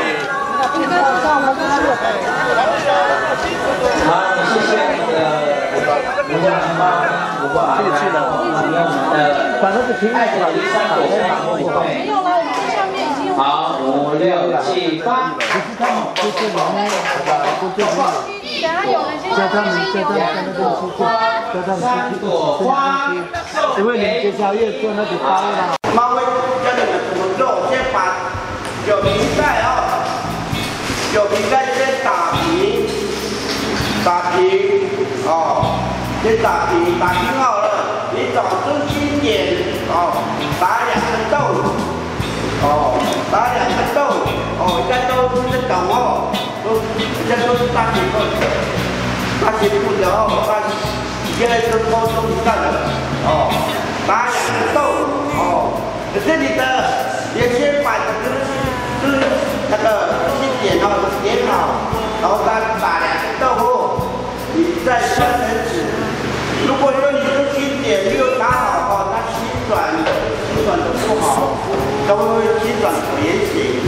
好，谢谢那个吴家妈，吴爸，这个去了，呃，反正是平爱的第三朵山马会。没有了，我们这上面已经。好，五六七八。就是你们等下有人先叫他们，叫他们那边出去，叫他们出去吃东西，因为你们学校也做那个包啦。 妈会教你们怎么做，先把酒瓶盖啊，酒瓶盖先打平，打平哦，先打平，打平好了，你找中心点哦，打两个豆，哦，打两个豆，哦，大家都听得懂哦，都大家都是大题目，大题目的哦，大现在是高中干的哦，打两个豆哦，这里的也先把这个就是那个中心点哦点好，然后再打两个豆后，你再穿成纸。如果说你中心点没有打好哦，它起转起转的不好，都会起转圆形。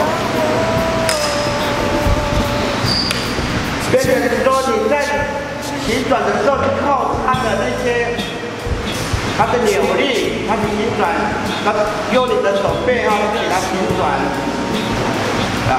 变成说你在起转的时候，靠它的那些它的扭力，它的起转，它用你的手背啊给它起转啊。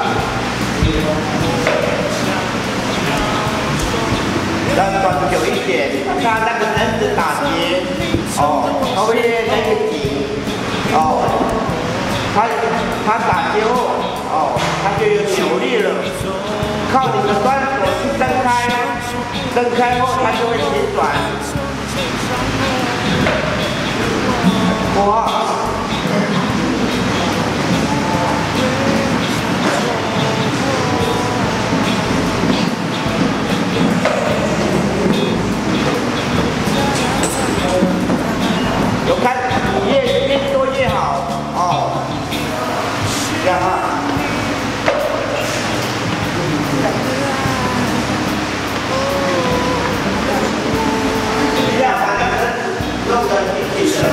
要转久一点，它那个绳子打结，哦，它会那个紧，哦，它它打结后，哦，它就有扭力了。靠你的双手去蹬开，蹬开后它就会起转。哇！有看越越多越好哦，这样啊。这样把那个弄得挺紧的。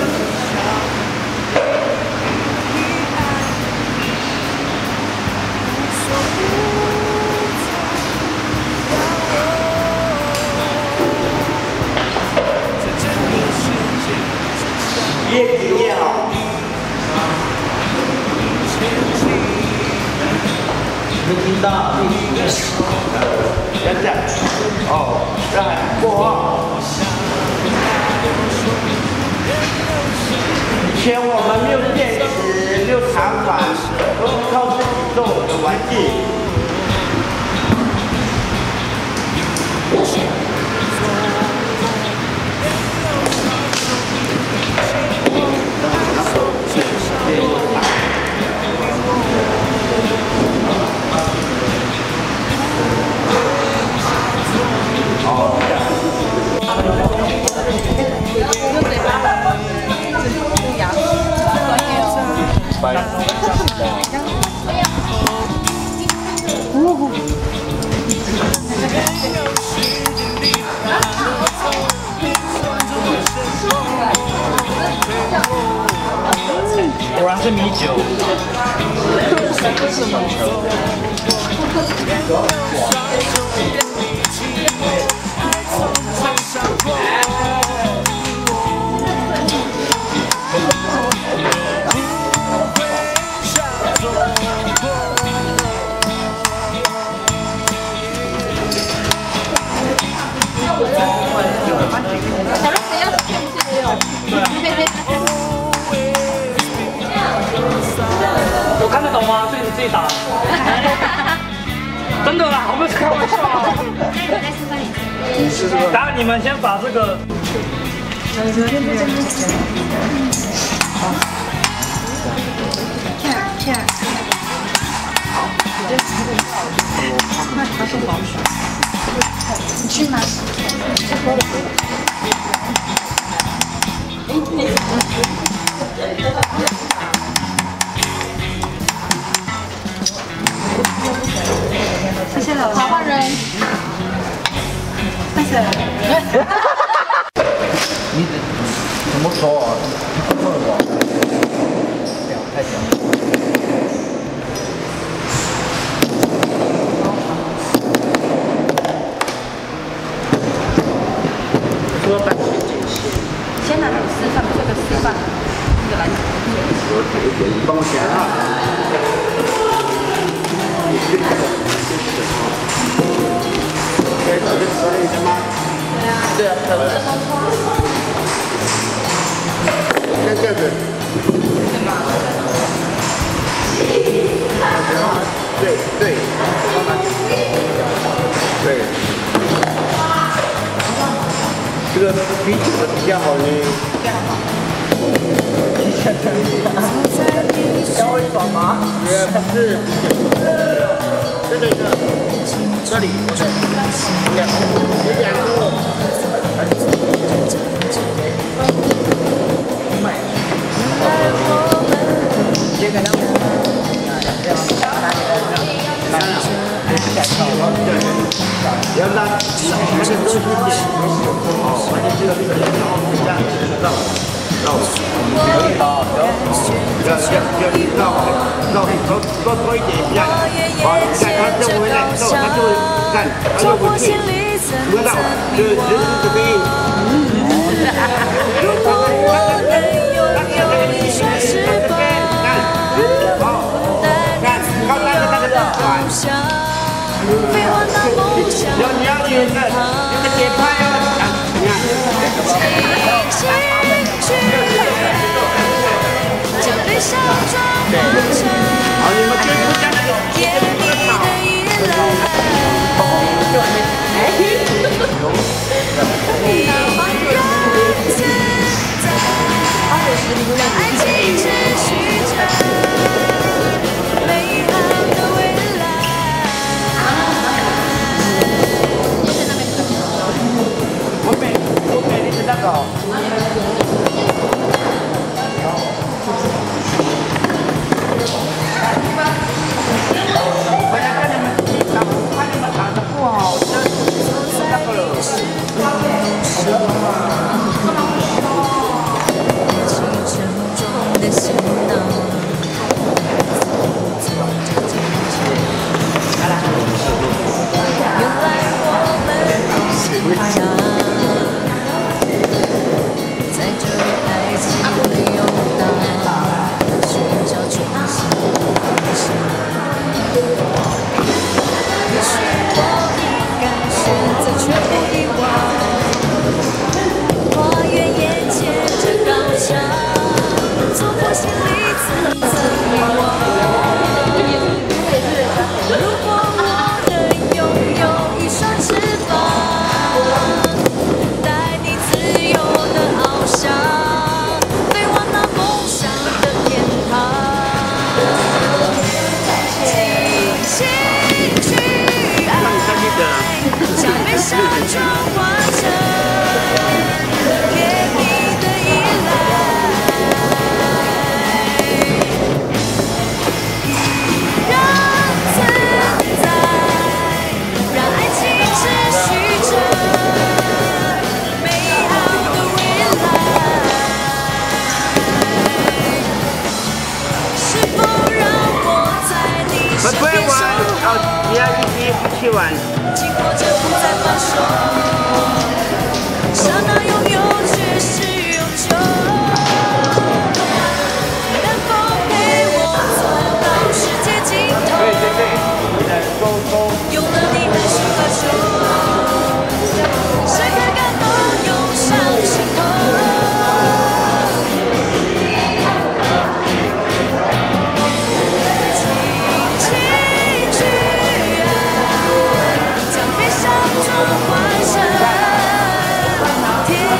越紧越好。没听到？等等，哦，这还不够啊。以前我们没有电池，没有弹板，都是靠自己做的玩具。 果然是米酒。我看得懂吗？这你自己打。真的啦，我们是开玩笑啊。当然，你们先把这个。 你去吗？谢谢老师。换人。谢谢。 你怎么说啊？太强了。 先拿那个示范，这个示范，这个来。 你帮我选啊。这个吃了一些吗？对啊，这个。这这个。对对。对。 这个比这个比较好呢。教一把吗？也不是。这个是，这里两有两个。这个呢？要让完全都是点，哦，完全这个这个然后这样绕绕，可以吧？要要要绕绕多多多一点这样，好，你看它这回来之后，它就会看，它就会退，不要绕，就人是这个意思。如果我能拥有一双翅膀，好，看，靠那个那个转。 飞往那梦想的天堂，轻轻去，将悲伤转化成甜蜜的依赖。一人自在，让爱情持续着美好的未来。 我每我每天那个。我要看你们打，看你们打的不好，就那个了。去玩。经过这不再放手，刹那拥有却是永久。能否陪我走到世界尽头？对对对，有了你还是发愁，谁的感动涌上心头。 天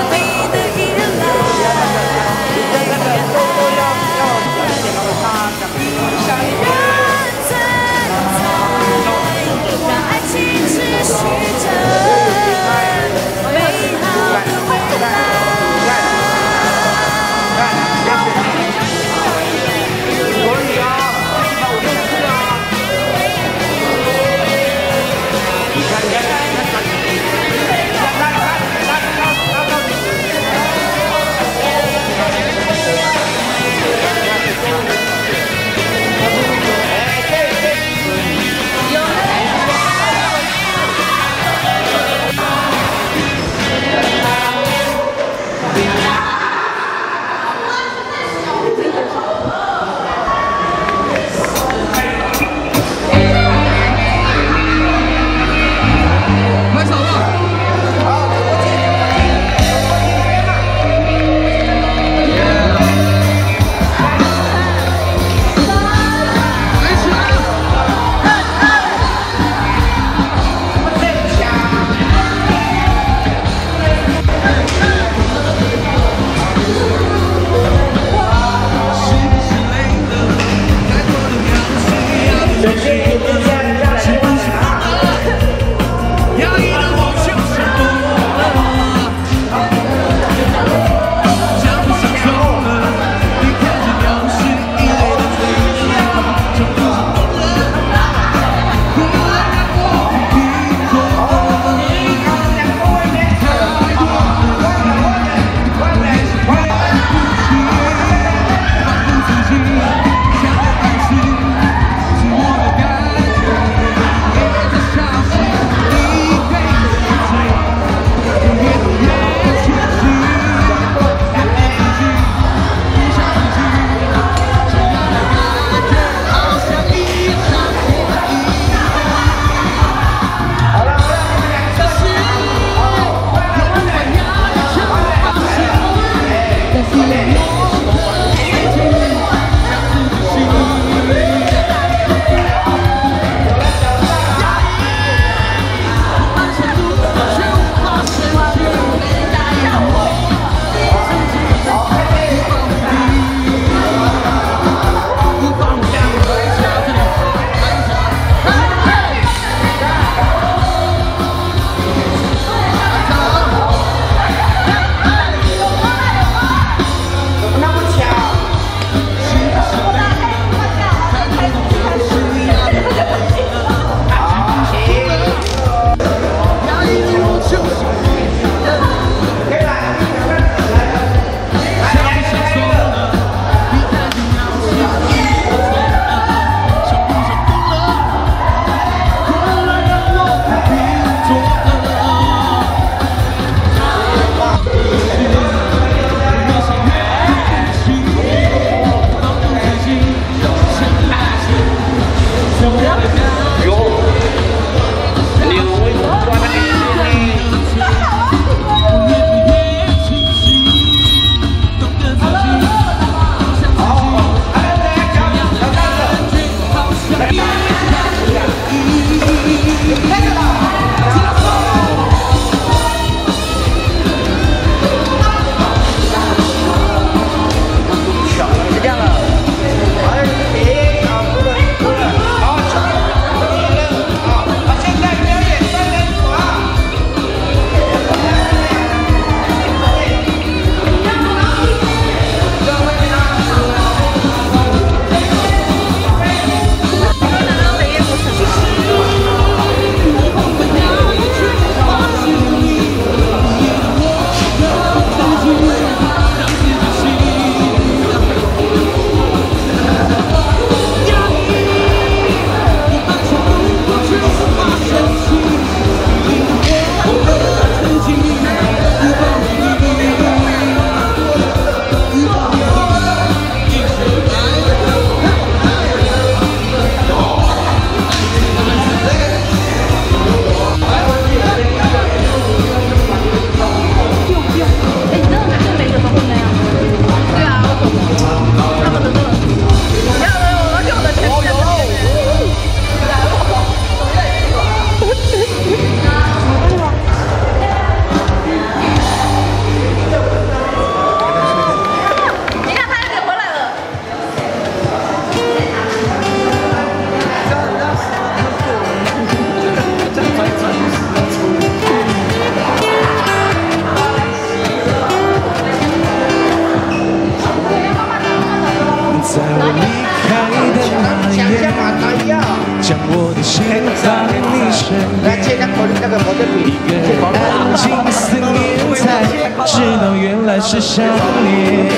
你身边。一个安静思念，才知道原来是想念。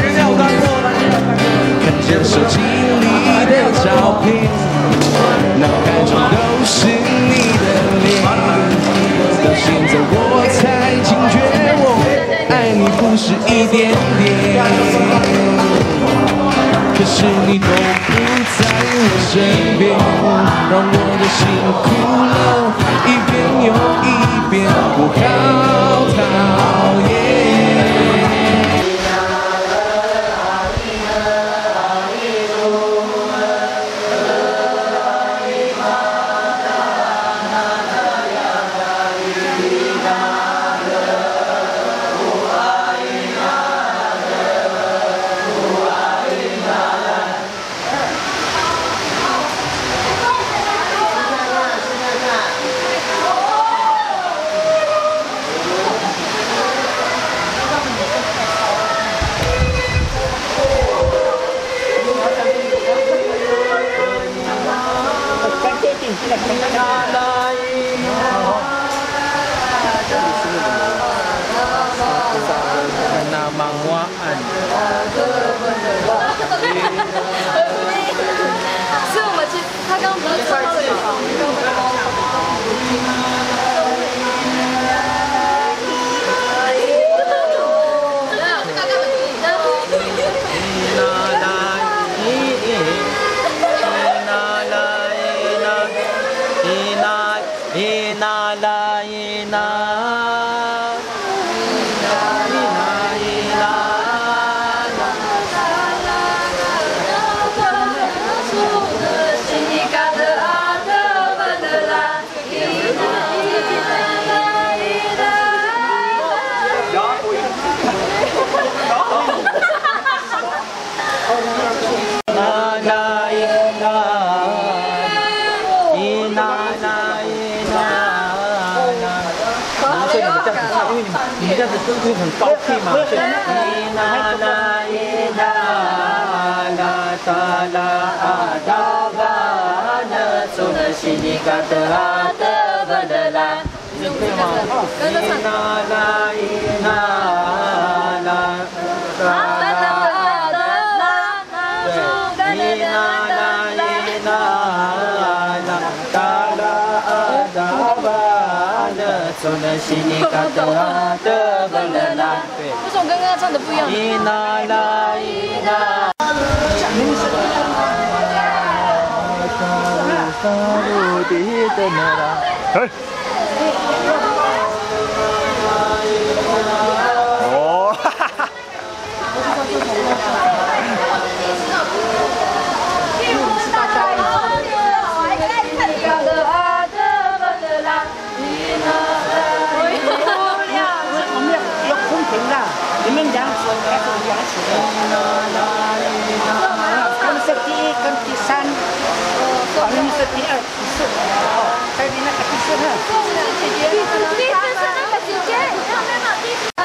看着手机里的照片，脑海中都是你的脸。到现在我才惊觉，我爱你不是一点点。可是你都不在我身边，让我的心哭了一遍又一遍，我好讨厌。 是我们去，他刚刚不是说到了。 这样子声音很高气嘛。伊那那伊那那达拉阿达巴那苏那西尼嘎德阿德巴德拉，你可以吗？伊那那伊那那达拉阿达巴，对，伊那那伊那那达拉阿达巴那苏那西尼嘎德阿德。 为什么跟刚刚唱的不一样？ 伊那拉伊那。 哎。哦，哈哈哈。 你们讲说还是牙齿的，跟十第一跟第三，好像是第二第四，在你那个第四呢。第四姐姐，第四是那个姐姐，上面嘛第四。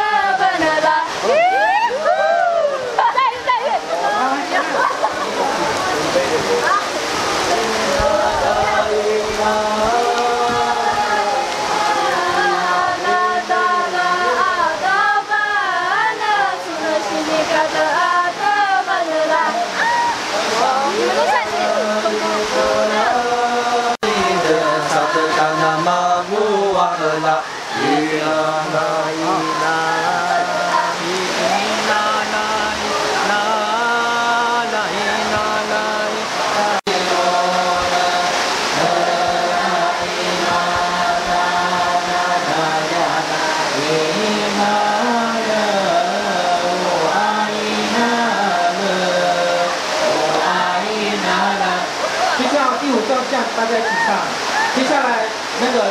大家一起唱。接下来那个。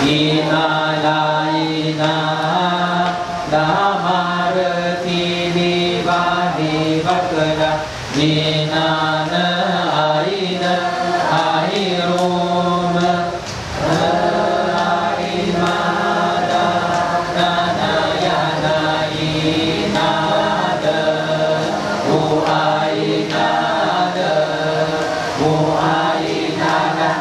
Ina la ina Namarati liva liva kena Ina na aina airum Aimada Nanayana Inada Uainada Uainada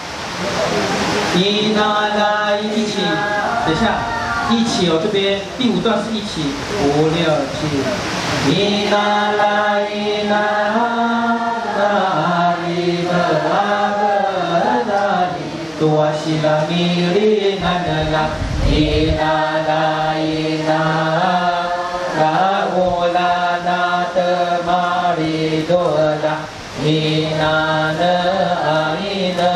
一啦啦一起，等一下，一起哦，这边第五段是一起，五六七，一啦啦一啦啦哩个啦个啦哩，多西啦咪哩啦啦啦，一啦啦一啦啦乌啦啦的玛丽多啦，一啦啦啊一啦。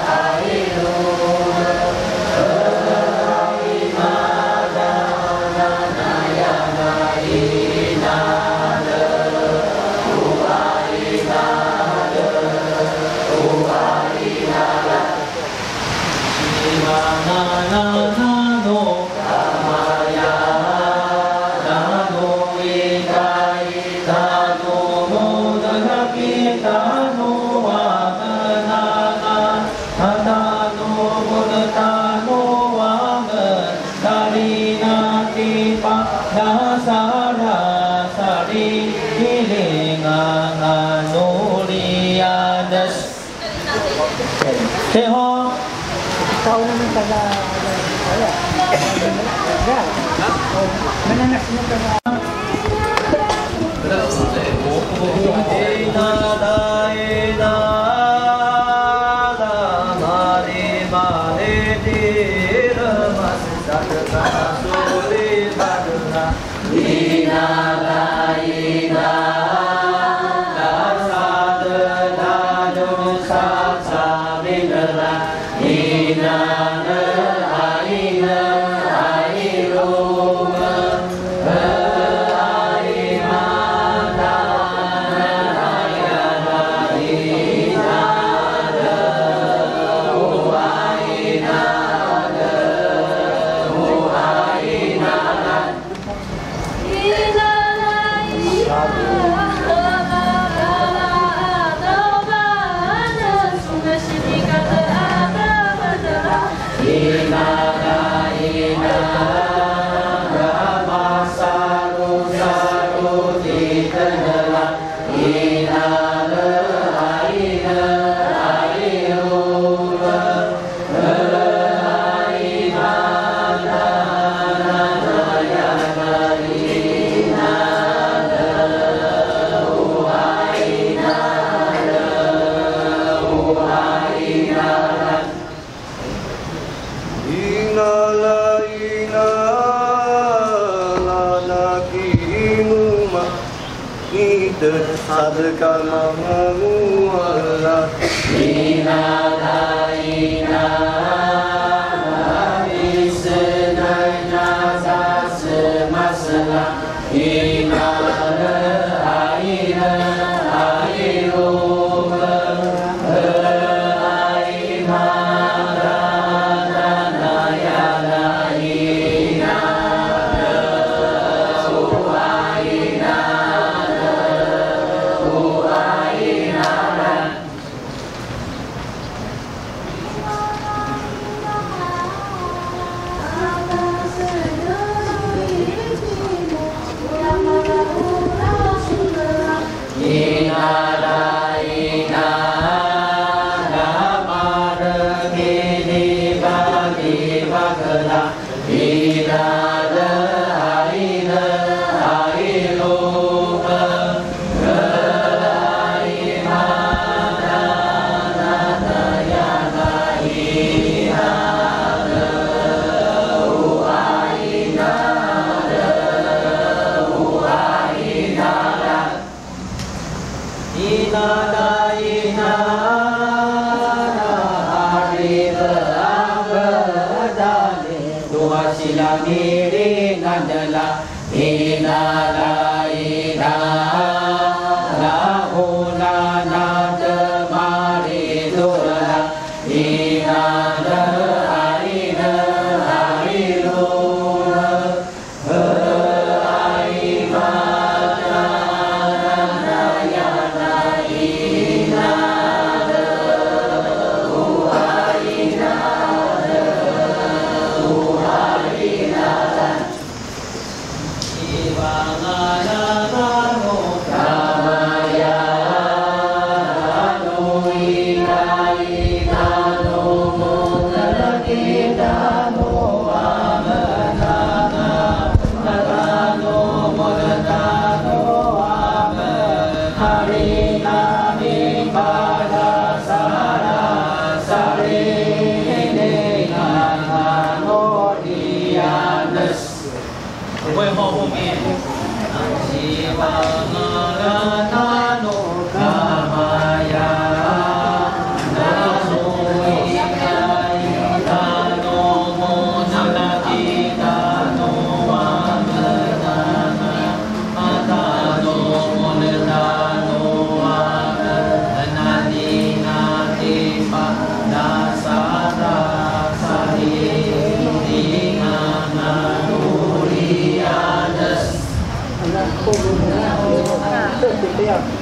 对吼。Tahu naman pala. Wala. Wala. Mananas mo ka na. Sadaka mamamu Allah Ina la ina la Isnai nasa semasla Ina la aina airum Aimada Nanayana Ina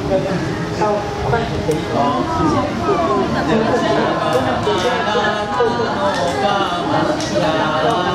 到快速的时候，不能不能不能不能透过。